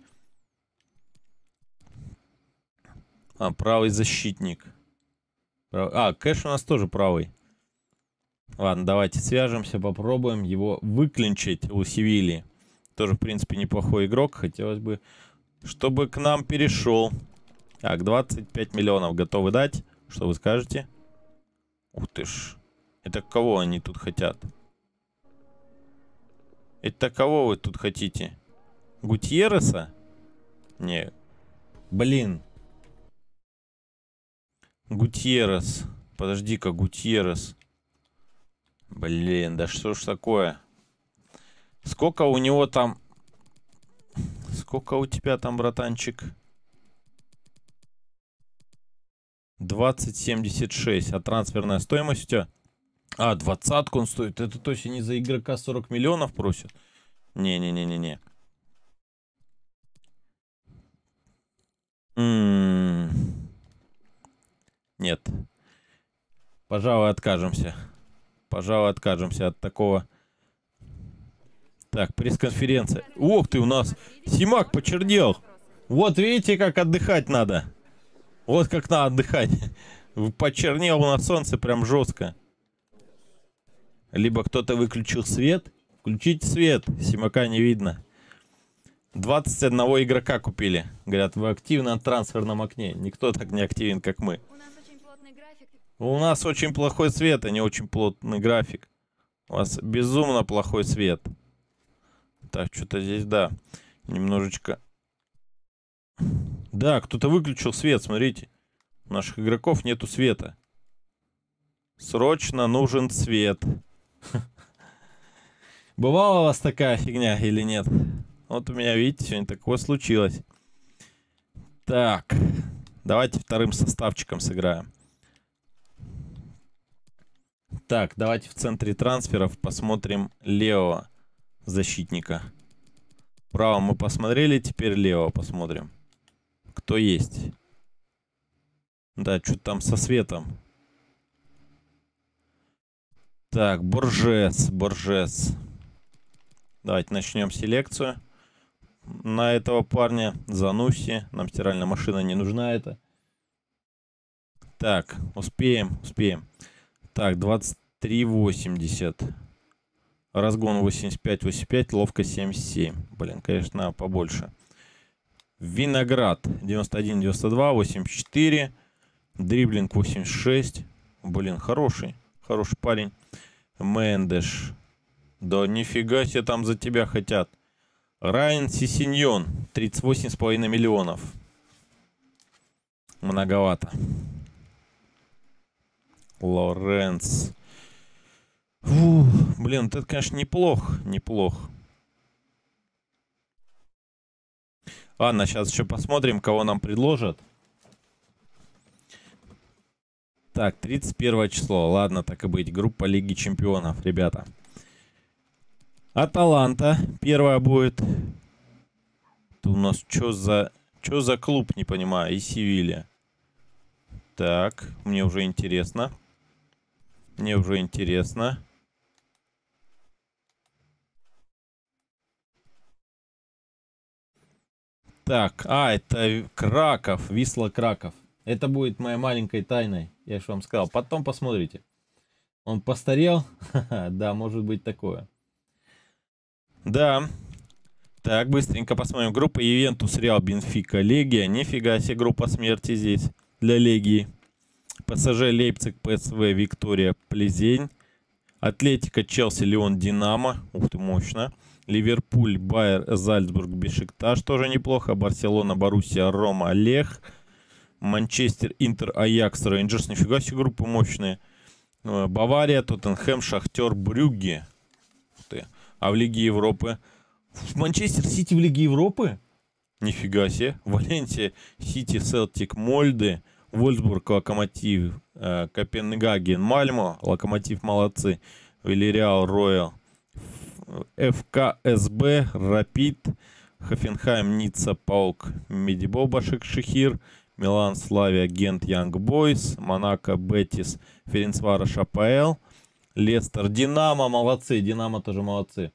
А, правый защитник. Прав... А, кэш у нас тоже правый. Ладно, давайте свяжемся, попробуем его выклинчить у Севильи. Тоже, в принципе, неплохой игрок. Хотелось бы, чтобы к нам перешел. Так, двадцать пять миллионов готовы дать. Что вы скажете? Ух ты ж. Это кого они тут хотят? Это кого вы тут хотите? Гутьерреса? Не. Блин. Гутьеррес. Подожди-ка, Гутьеррес. Блин, да что ж такое? Сколько у него там... Сколько у тебя там, братанчик? двадцать семьдесят шесть. А трансферная стоимость у тебя? А, двадцатку он стоит. Это точно не за игрока сорок миллионов просят? Не-не-не-не-не. М-м-м. Нет. Пожалуй, откажемся. Пожалуй, откажемся от такого. Так, пресс-конференция. Ох ты, у нас Симак почернел. Вот видите, как отдыхать надо. Вот как надо отдыхать. Почернел на солнце прям жестко. Либо кто-то выключил свет. Включите свет. Симака не видно. двадцать одного игрока купили. Говорят, в активном трансферном окне. Никто так не активен, как мы. У нас очень плотный график. У нас очень плохой свет, а не очень плотный график. У вас безумно плохой свет. Так, что-то здесь, да, немножечко... Да, кто-то выключил свет, смотрите. У наших игроков нету света. Срочно нужен свет. Бывала у вас такая фигня или нет? Вот у меня, видите, сегодня такое случилось. Так, давайте вторым составчиком сыграем. Так, давайте в центре трансферов посмотрим левого защитника. Право мы посмотрели, теперь лево посмотрим. Кто есть? Да, что-то там со светом. Так, Боржес, Боржес. Давайте начнем селекцию на этого парня. Зануси. Нам стиральная машина не нужна это. Так, успеем, успеем. Так, двадцать три восемьдесят. Разгон восемьдесят пять восемьдесят пять, ловкость семьдесят семь. Блин, конечно, побольше. Виноград девяносто один девяносто два, восемьдесят четыре. Дриблинг восемьдесят шесть. Блин, хороший. Хороший парень. Мендеш. Да нифига себе там за тебя хотят. Райан Сисиньон. тридцать восемь с половиной миллионов. Многовато. Лоренс. Фу, блин, это, конечно, неплох. Неплох. Ладно, сейчас еще посмотрим, кого нам предложат. Так, тридцать первое число. Ладно, так и быть. Группа Лиги Чемпионов, ребята. Аталанта первая будет. Это у нас что за... Что за клуб, не понимаю. И Севилья. Так, мне уже интересно. Мне уже интересно. Так, а, это Краков, Висла Краков. Это будет моей маленькой тайной, я же вам сказал. Потом посмотрите. Он постарел? Да, может быть такое. Да. Так, быстренько посмотрим. Группа Ювентус, Реал, Бенфика, Легия. Нифига себе группа смерти здесь для Легии. ПСЖ, Лейпциг, ПСВ, Виктория, Плезень. Атлетика, Челси, Лион, Динамо. Ух ты, мощно. Ливерпуль, Байер, Зальцбург, Бешикташ. Тоже неплохо. Барселона, Боруссия, Рома, Лех. Манчестер, Интер, Аякс, Рейнджерс. Нифига себе группы мощные. Бавария, Тоттенхэм, Шахтер, Брюгге. А в Лиге Европы? Манчестер Сити в Лиге Европы? Нифига себе. Валенсия, Сити, Селтик, Мольде. Вольсбург, Локомотив, э, Копенгаген, Мальмо. Локомотив молодцы. Вильяреал, Роял. ФКСБ, Рапид. Хофенхайм, Ницца, Паук, Медибо, Башик-Шехир. Милан, Славия, Гент, Янг Бойс. Монако, Бетис, Ференцварош, АПЛ. Лестер, Динамо, молодцы. Динамо тоже молодцы.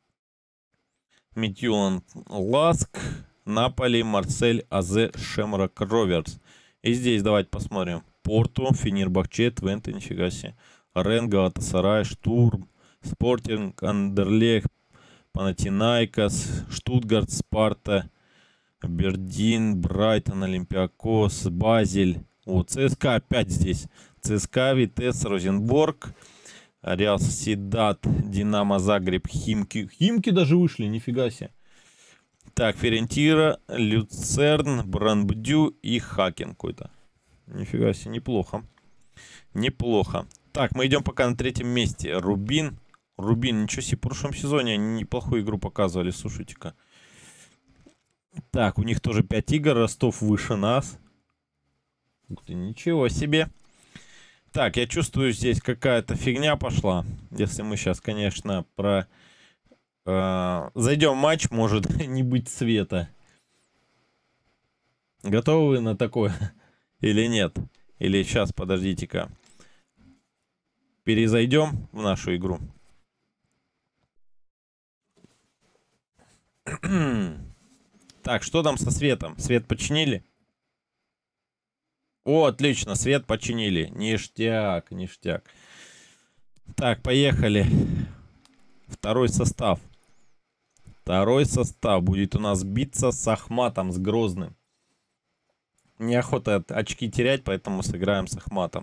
Митюлан, Ласк. Наполи, Марсель, АЗ, Шемрак, Роверс. И здесь давайте посмотрим. Порту, Фенербахче, Твенте, нифига себе. Рен, Галатасарай, Штурм, Спортинг, Андерлех, Панатинайкос, Штутгарт, Спарта, Бердин, Брайтон, Олимпиакос, Базель. О, ЦСКА опять здесь. ЦСКА, Витесс, Розенборг, Реал Сосьедад, Динамо Загреб, Химки. Химки даже вышли, нифига себе. Так, Ферентира, Люцерн, Бранбдю и Хакен какой-то. Нифига себе, неплохо. Неплохо. Так, мы идем пока на третьем месте. Рубин. Рубин, ничего себе, в прошлом сезоне они неплохую игру показывали, слушайте-ка. Так, у них тоже пять игр, Ростов выше нас. Ух ты, ничего себе. Так, я чувствую, здесь какая-то фигня пошла. Если мы сейчас, конечно, про... Э, зайдем в матч, может не быть света. Готовы вы на такое? Или нет? Или сейчас, подождите-ка. Перезайдем в нашу игру. Так, что там со светом? Свет починили? О, отлично, свет починили. Ништяк, ништяк. Так, поехали. Второй состав. Второй состав будет у нас биться с Ахматом, с Грозным. Неохота очки терять, поэтому сыграем с Ахматом.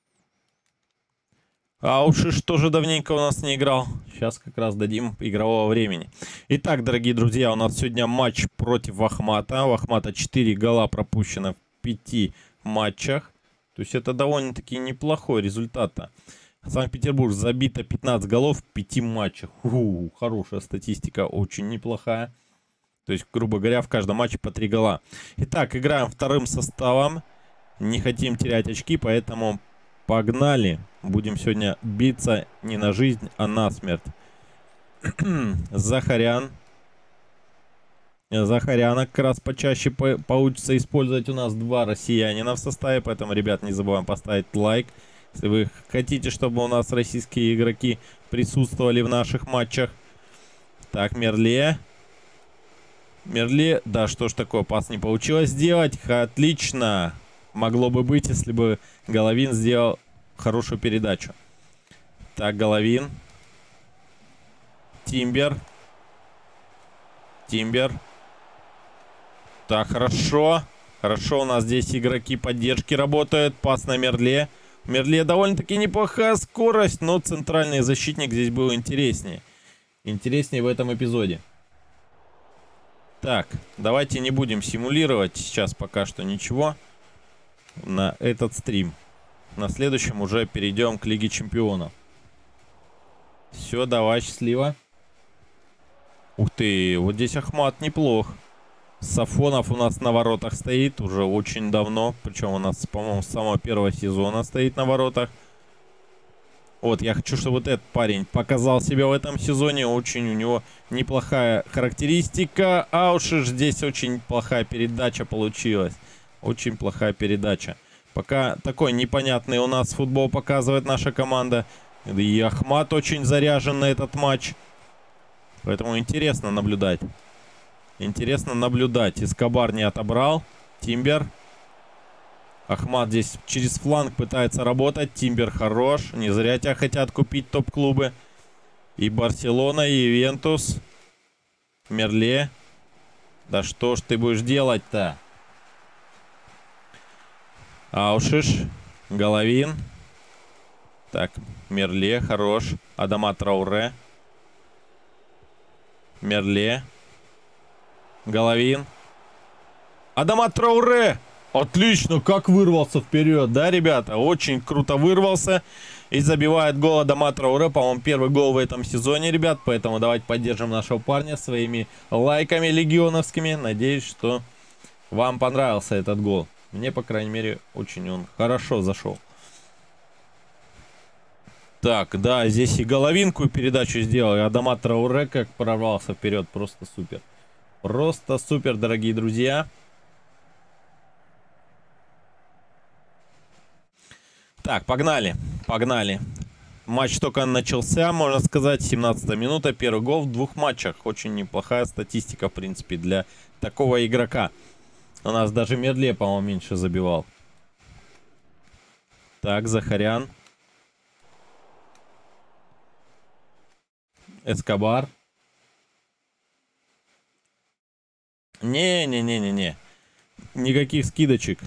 Аушиш тоже давненько у нас не играл. Сейчас как раз дадим игрового времени. Итак, дорогие друзья, у нас сегодня матч против Ахмата. У Ахмата четыре гола пропущено в пяти матчах. То есть это довольно-таки неплохой результат. Санкт-Петербург забито пятнадцать голов в пяти матчах. Фу, хорошая статистика, очень неплохая. То есть, грубо говоря, в каждом матче по три гола. Итак, играем вторым составом. Не хотим терять очки, поэтому погнали. Будем сегодня биться не на жизнь, а на смерть. Захарян. Захаряна как раз почаще по получится использовать. У нас два россиянина в составе, поэтому, ребят, не забываем поставить лайк. Если вы хотите, чтобы у нас российские игроки присутствовали в наших матчах. Так, Мерле. Мерле. Да, что ж такое, пас не получилось сделать. Отлично. Могло бы быть, если бы Головин сделал хорошую передачу. Так, Головин. Тимбер. Тимбер. Так, хорошо. Хорошо, у нас здесь игроки поддержки работают. Пас на Мерле. Мерле довольно-таки неплохая скорость, но центральный защитник здесь был интереснее. Интереснее в этом эпизоде. Так, давайте не будем симулировать сейчас пока что ничего на этот стрим. На следующем уже перейдем к Лиге Чемпионов. Все, давай, счастливо. Ух ты, вот здесь Ахмат неплох. Сафонов у нас на воротах стоит уже очень давно. Причем у нас, по-моему, с самого первого сезона стоит на воротах. Вот, я хочу, чтобы вот этот парень показал себя в этом сезоне. Очень у него неплохая характеристика. Аушиш, здесь очень плохая передача получилась. Очень плохая передача. Пока такой непонятный у нас футбол показывает наша команда. И Ахмат очень заряжен на этот матч. Поэтому интересно наблюдать. Интересно наблюдать. Эскобар не отобрал. Тимбер. Ахмат здесь через фланг пытается работать. Тимбер хорош. Не зря тебя хотят купить топ-клубы. И Барселона, и Ювентус. Мерле. Да что ж ты будешь делать-то? Аушиш. Головин. Так, Мерле хорош. Адама Трауре. Мерле. Головин. Адама Трауре. Отлично, как вырвался вперед, да, ребята? Очень круто вырвался. И забивает гол Адама Трауре. По-моему, первый гол в этом сезоне, ребят. Поэтому давайте поддержим нашего парня своими лайками легионовскими. Надеюсь, что вам понравился этот гол. Мне, по крайней мере, очень он хорошо зашел. Так, да, здесь и головинку передачу сделал. И Адама Трауре как прорвался вперед. Просто супер. Просто супер, дорогие друзья. Так, погнали. Погнали. Матч только начался, можно сказать. семнадцатая минута. Первый гол в двух матчах. Очень неплохая статистика, в принципе, для такого игрока. У нас даже Мерле, по-моему, меньше забивал. Так, Захарян. Эскобар. Не-не-не-не-не. Никаких скидочек.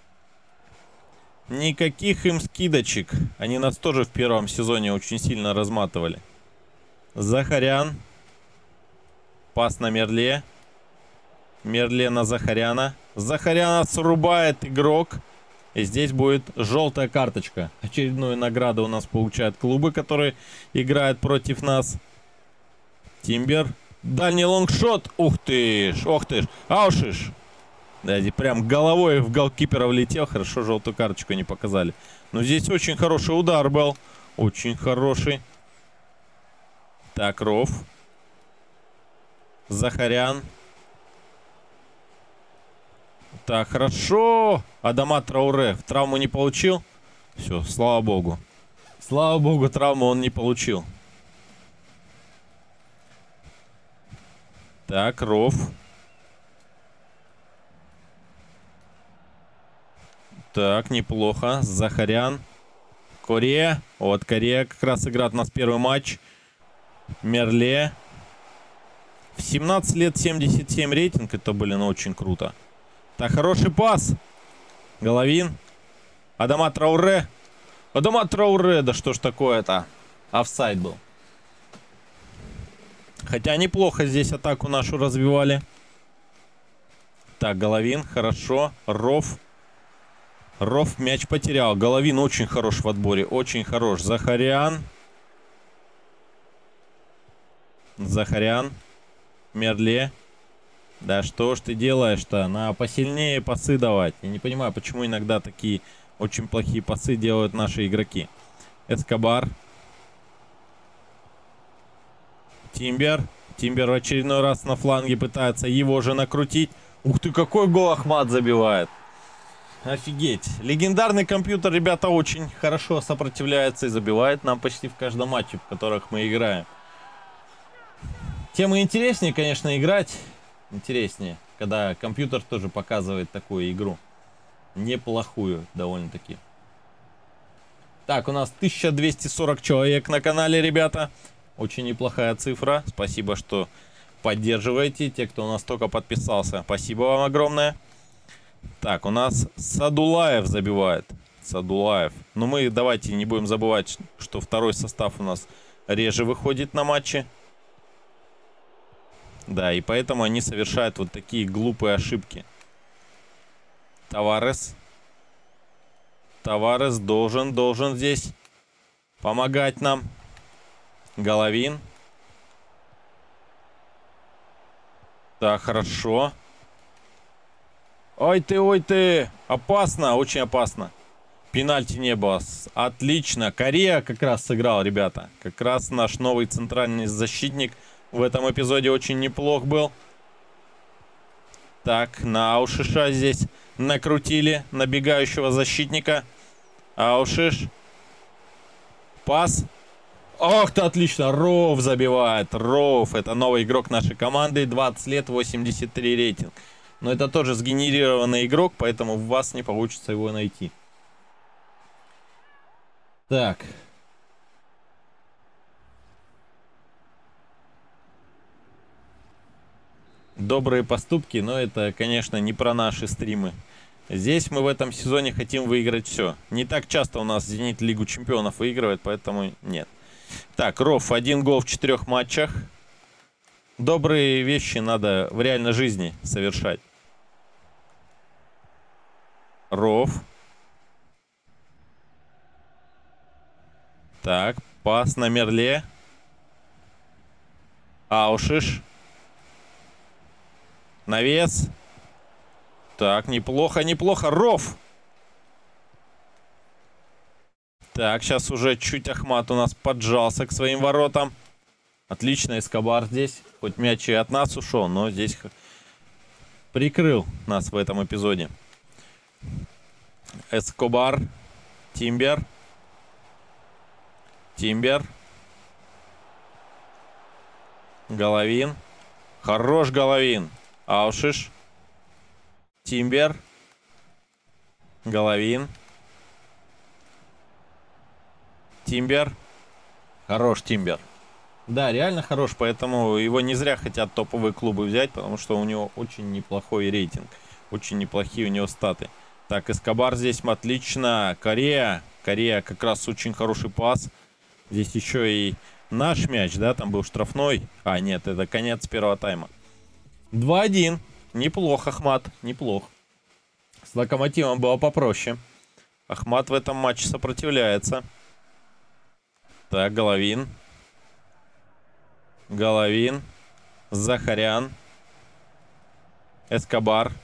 Никаких им скидочек. Они нас тоже в первом сезоне очень сильно разматывали. Захарян. Пас на Мерле. Мерле на Захаряна. Захаряна срубает игрок. И здесь будет желтая карточка. Очередную награду у нас получают клубы, которые играют против нас. Тимбер. Дальний лонгшот. Ух ты ж, ох ты ж. Аушиш. Да, прям головой в голкипера влетел. Хорошо, желтую карточку не показали. Но здесь очень хороший удар был. Очень хороший. Так, Ров. Захарян. Так, хорошо. Адама Трауре травму не получил. Все, слава богу. Слава богу, травму он не получил. Так, Ров. Так, неплохо. Захарян. Корея. Вот, Корея как раз играет у нас первый матч. Мерле. В семнадцать лет семьдесят семь рейтинг. Это, блин, очень круто. Так, хороший пас. Головин. Адама Трауре. Адама Трауре. Да что ж такое-то? Офсайд был. Хотя неплохо здесь атаку нашу развивали. Так, Головин. Хорошо. Ров. Ров мяч потерял. Головин очень хорош в отборе. Очень хорош. Захарян. Захарян. Мерле. Да что ж ты делаешь-то? На посильнее пасы давать. Я не понимаю, почему иногда такие очень плохие пасы делают наши игроки. Эскобар. Тимбер. Тимбер в очередной раз на фланге пытается его же накрутить. Ух ты, какой гол Ахмат забивает. Офигеть. Легендарный компьютер, ребята, очень хорошо сопротивляется и забивает нам почти в каждом матче, в которых мы играем. Тем и интереснее, конечно, играть. Интереснее, когда компьютер тоже показывает такую игру. Неплохую довольно-таки. Так, у нас тысяча двести сорок человек на канале, ребята. Очень неплохая цифра. Спасибо, что поддерживаете. Те, кто у нас только подписался, спасибо вам огромное. Так, у нас Садулаев забивает. Садулаев. Но мы давайте не будем забывать, что второй состав у нас реже выходит на матчи. Да, и поэтому они совершают вот такие глупые ошибки. Таварес. Таварес должен, должен здесь помогать нам. Головин. Так, хорошо. Ой ты, ой ты. Опасно, очень опасно. Пенальти не было. Отлично. Корея как раз сыграл, ребята. Как раз наш новый центральный защитник в этом эпизоде очень неплох был. Так, на Аушиша здесь накрутили набегающего защитника. Аушиш. Пас. Ох ты, отлично. Ров забивает. Ров. Это новый игрок нашей команды. двадцать лет, восемьдесят три рейтинг. Но это тоже сгенерированный игрок, поэтому у вас не получится его найти. Так. Добрые поступки, но это, конечно, не про наши стримы. Здесь мы в этом сезоне хотим выиграть все. Не так часто у нас Зенит Лигу Чемпионов выигрывает, поэтому нет. Так, Ров, один гол в четырех матчах. Добрые вещи надо в реальной жизни совершать. Ров. Так, пас на Мерле. Аушиш. Навес. Так, неплохо, неплохо. Ров. Так, сейчас уже чуть Ахмат у нас поджался к своим воротам. Отлично, Эскобар здесь. Хоть мяч и от нас ушел, но здесь прикрыл нас в этом эпизоде. Эскобар. Тимбер. Тимбер. Головин. Хорош Головин. Аушиш. Тимбер. Головин. Тимбер. Хорош Тимбер. Да, реально хорош, поэтому его не зря хотят топовые клубы взять, потому что у него очень неплохой рейтинг. Очень неплохие у него статы. Так, Эскобар здесь отлично. Корея. Корея как раз очень хороший пас. Здесь еще и наш мяч, да, там был штрафной. А, нет, это конец первого тайма. два один. Неплохо, Ахмат, неплохо. С Локомотивом было попроще. Ахмат в этом матче сопротивляется. Так, Головин. Головин. Захарян. Эскобар.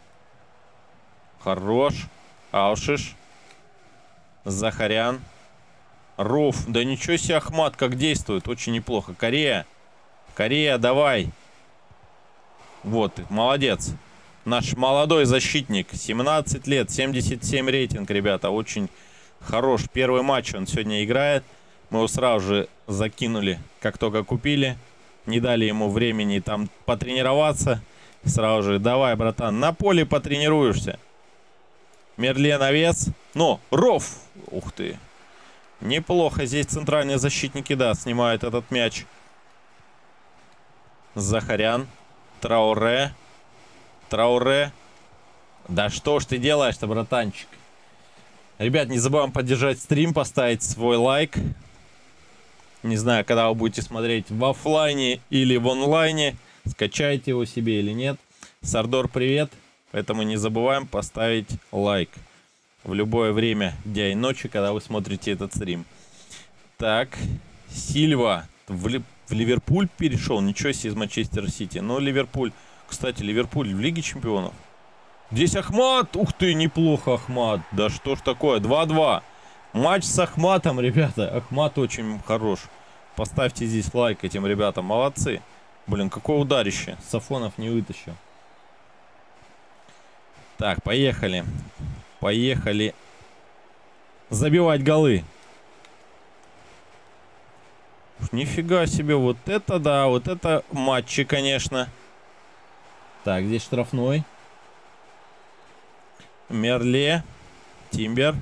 Хорош. Аушиш. Захарян. Руф. Да ничего себе, Ахмат как действует. Очень неплохо. Корея. Корея, давай. Вот, молодец. Наш молодой защитник. семнадцать лет, семьдесят семь рейтинг, ребята. Очень хорош. Первый матч он сегодня играет. Мы его сразу же закинули, как только купили. Не дали ему времени там потренироваться. Сразу же, давай, братан, на поле потренируешься. Мерле навес. Ну, Ров. Ух ты. Неплохо. Здесь центральные защитники, да, снимают этот мяч. Захарян. Трауре. Трауре. Да что ж ты делаешь-то, братанчик? Ребят, не забываем поддержать стрим, поставить свой лайк. Не знаю, когда вы будете смотреть в офлайне или в онлайне. Скачайте его себе или нет. Сардор, привет. Поэтому не забываем поставить лайк в любое время дня и ночи, когда вы смотрите этот стрим. Так, Сильва в, Ли в Ливерпуль перешел. Ничего себе, из Манчестер Сити. Но Ливерпуль, кстати, Ливерпуль в Лиге Чемпионов. Здесь Ахмат. Ух ты, неплохо, Ахмат. Да что ж такое, два-два. Матч с Ахматом, ребята. Ахмат очень хорош. Поставьте здесь лайк этим ребятам. Молодцы. Блин, какое ударище. Сафонов не вытащил. Так, поехали. Поехали. Забивать голы. Нифига себе. Вот это да. Вот это матчи, конечно. Так, здесь штрафной. Мерле. Тимбер.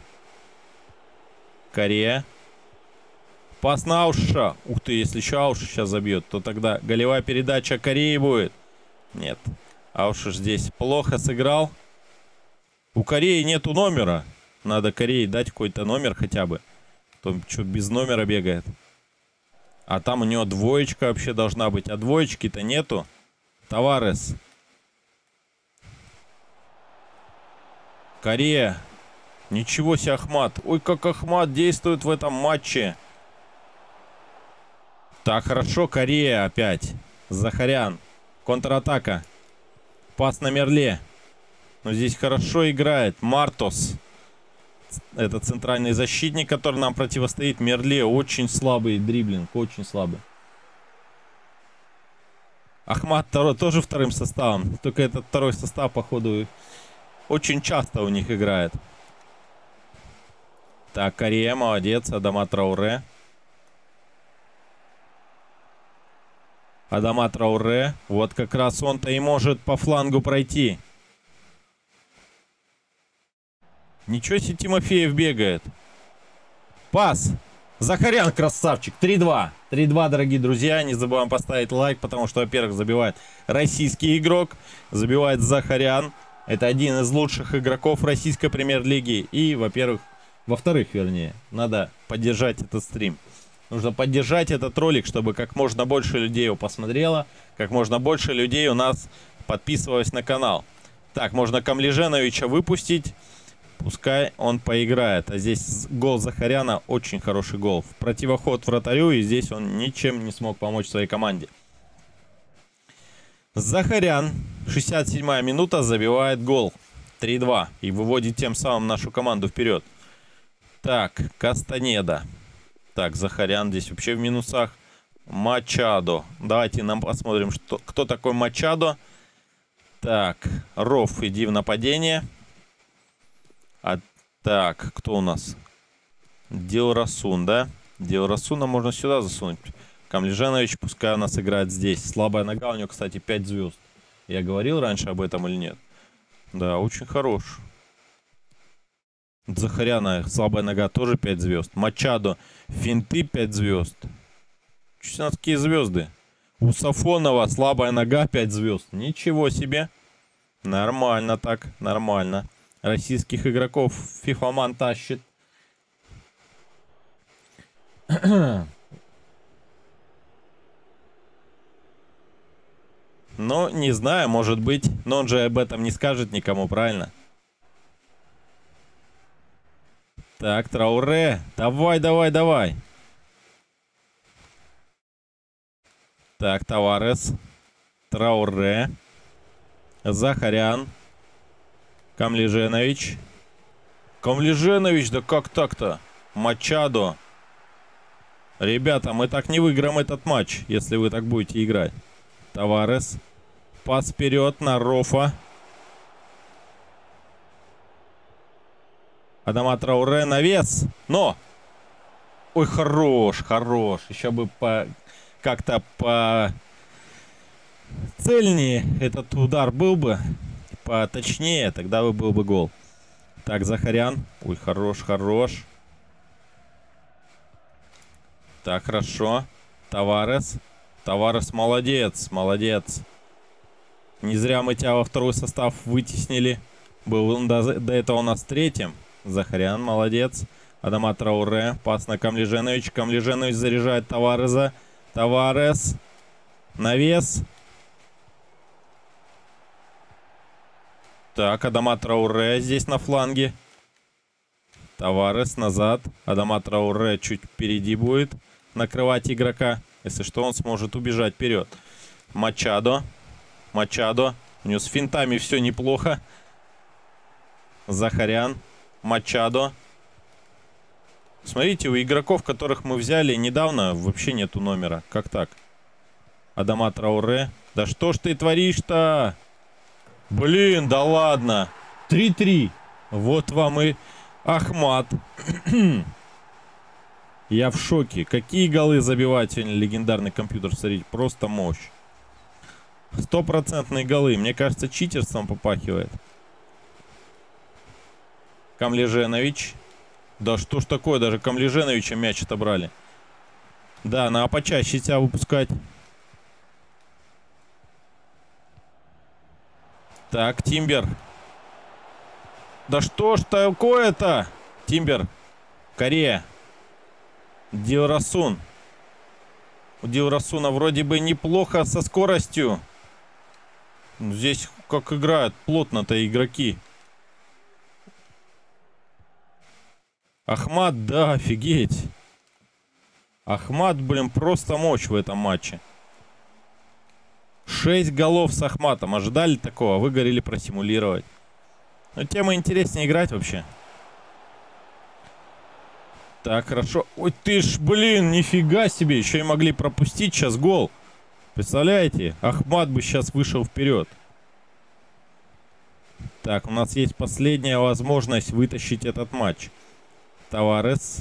Корея. Пас на Ауша. Ух ты, если еще Ауша сейчас забьет, то тогда голевая передача Кореи будет. Нет. Ауша здесь плохо сыграл. У Кореи нету номера. Надо Корее дать какой-то номер хотя бы. То что без номера бегает. А там у него двоечка вообще должна быть. А двоечки-то нету. Таварес. Корея. Ничего себе, Ахмат. Ой, как Ахмат действует в этом матче. Так, хорошо. Корея опять. Захарян. Контратака. Пас на Мерле. Но здесь хорошо играет Мартос. Это центральный защитник, который нам противостоит. Мерле очень слабый дриблинг. Очень слабый. Ахмат тоже вторым составом. Только этот второй состав, походу, очень часто у них играет. Так, Корея, молодец. Адама Трауре. Адама Трауре. Вот как раз он-то и может по флангу пройти. Ничего себе, Тимофеев бегает. Пас. Захарян, красавчик. три-два. три-два, дорогие друзья. Не забываем поставить лайк, потому что, во-первых, забивает российский игрок. Забивает Захарян. Это один из лучших игроков российской премьер-лиги. И, во-первых, во-вторых, вернее, надо поддержать этот стрим. Нужно поддержать этот ролик, чтобы как можно больше людей его посмотрело. Как можно больше людей у нас подписывалось на канал. Так, можно Камлеженовича выпустить. Пускай он поиграет. А здесь гол Захаряна, очень хороший гол. В противоход вратарю, и здесь он ничем не смог помочь своей команде. Захарян, шестьдесят седьмая минута, забивает гол. три-два. И выводит тем самым нашу команду вперед. Так, Кастанеда. Так, Захарян здесь вообще в минусах. Мачадо. Давайте нам посмотрим, что, кто такой Мачадо. Так, Ров, иди в нападение. А, так, кто у нас? Дилрасун, да? Дилрасуна можно сюда засунуть. Камлежанович пускай у нас играет здесь. Слабая нога у него, кстати, пять звезд. Я говорил раньше об этом или нет? Да, очень хорош. Захаряна, слабая нога, тоже пять звезд. Мачадо, финты пять звезд. Что у нас такие звезды? У Сафонова слабая нога, пять звезд. Ничего себе. Нормально так, нормально. Российских игроков фифаман тащит. Но не знаю, может быть. Но он же об этом не скажет никому, правильно? Так, Трауре. Давай, давай, давай. Так, Таварес. Трауре. Захарян. Камлиженович. Камлиженович, да как так-то? Мачадо. Ребята, мы так не выиграем этот матч, если вы так будете играть. Таварес. Пас вперед на Рофа. Адама Трауре, навес. Но! Ой, хорош, хорош. Еще бы по... как-то по... цельнее этот удар был бы. Поточнее, тогда бы был бы гол. Так, Захарян. Ой, хорош, хорош. Так, хорошо. Таварес. Таварес молодец, молодец. Не зря мы тебя во второй состав вытеснили. Был он до, до этого у нас третьим. Захарян, молодец. Адама Трауре. Пас на Камлиженович. Камлиженович заряжает Тавареса. Таварес. Навес. Так, Адама Трауре здесь на фланге. Таварес назад. Адама Трауре чуть впереди будет накрывать игрока. Если что, он сможет убежать вперед. Мачадо. Мачадо. У него с финтами все неплохо. Захарян. Мачадо. Смотрите, у игроков, которых мы взяли недавно, вообще нету номера. Как так? Адама Трауре. Да что ж ты творишь-то? Блин, да ладно. три-три. Вот вам и Ахмат. Я в шоке. Какие голы забивает сегодня легендарный компьютер. Смотрите, просто мощь. Стопроцентные голы. Мне кажется, читерством попахивает. Камлиженович. Да что ж такое, даже Камлиженовича мяч отобрали. Да, надо почаще себя выпускать. Так, Тимбер. Да что ж такое-то? Тимбер. Корея. Дилрасун. У Дилрасуна вроде бы неплохо со скоростью. Здесь как играют плотно-то игроки. Ахмат, да, офигеть. Ахмат, блин, просто мощь в этом матче. Шесть голов с Ахматом. Ожидали такого? Вы говорили просимулировать. Но тема интереснее играть вообще. Так, хорошо. Ой, ты ж, блин, нифига себе. Еще и могли пропустить сейчас гол. Представляете? Ахмат бы сейчас вышел вперед. Так, у нас есть последняя возможность вытащить этот матч. Таварес.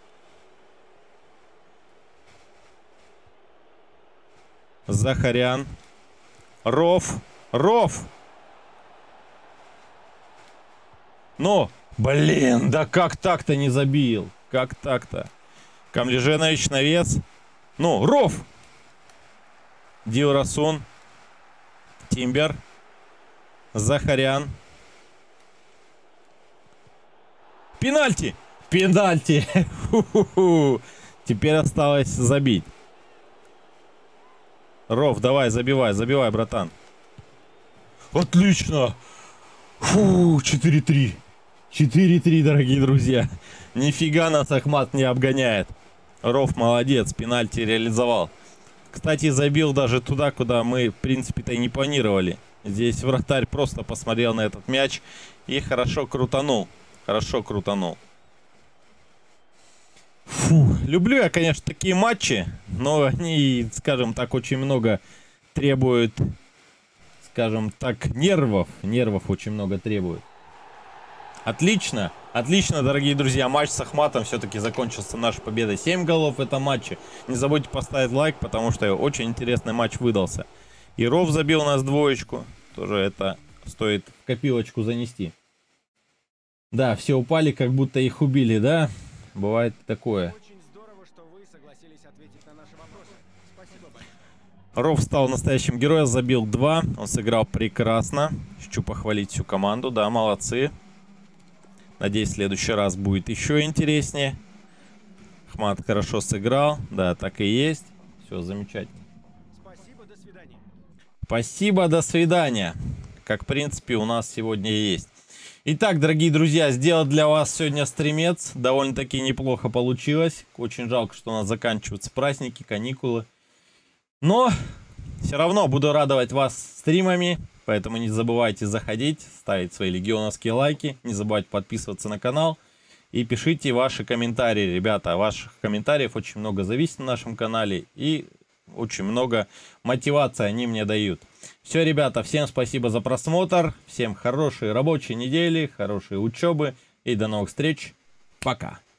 Захарян. Ров. Ров. Ну, блин, да как так-то не забил? Как так-то? Камлиженович навес. Ну, Ров. Дилрасун. Тимбер. Захарян. Пенальти. Пенальти. Ху-ху-ху. Теперь осталось забить. Ров, давай, забивай, забивай, братан. Отлично. Фу, четыре-три. четыре-три, дорогие друзья. Нифига нас Ахмат не обгоняет. Ров молодец, пенальти реализовал. Кстати, забил даже туда, куда мы, в принципе-то, и не планировали. Здесь вратарь просто посмотрел на этот мяч и хорошо крутанул. Хорошо крутанул. Фу, люблю я, конечно, такие матчи, но они, скажем так, очень много требуют, скажем так, нервов. Нервов очень много требуют. Отлично, отлично, дорогие друзья. Матч с Ахматом все-таки закончился нашей победой. семь голов в этом матче. Не забудьте поставить лайк, потому что очень интересный матч выдался. И Ров забил у нас двоечку. Тоже это стоит в копилочку занести. Да, все упали, как будто их убили, да? Бывает такое. Очень здорово, что вы согласились ответить на наши вопросы. Спасибо большое. Ров стал настоящим героем, забил два. Он сыграл прекрасно. Хочу похвалить всю команду. Да, молодцы. Надеюсь, в следующий раз будет еще интереснее. Ахмат хорошо сыграл. Да, так и есть. Все замечательно. Спасибо, до свидания. Спасибо, до свидания. Как, в принципе, у нас сегодня есть. Итак, дорогие друзья, сделал для вас сегодня стримец. Довольно-таки неплохо получилось. Очень жалко, что у нас заканчиваются праздники, каникулы. Но все равно буду радовать вас стримами. Поэтому не забывайте заходить, ставить свои легионовские лайки. Не забывайте подписываться на канал. И пишите ваши комментарии, ребята. Ваших комментариев очень много зависит на нашем канале. И очень много мотивации они мне дают. Все, ребята, всем спасибо за просмотр. Всем хорошей рабочей недели, хорошей учебы. И до новых встреч. Пока.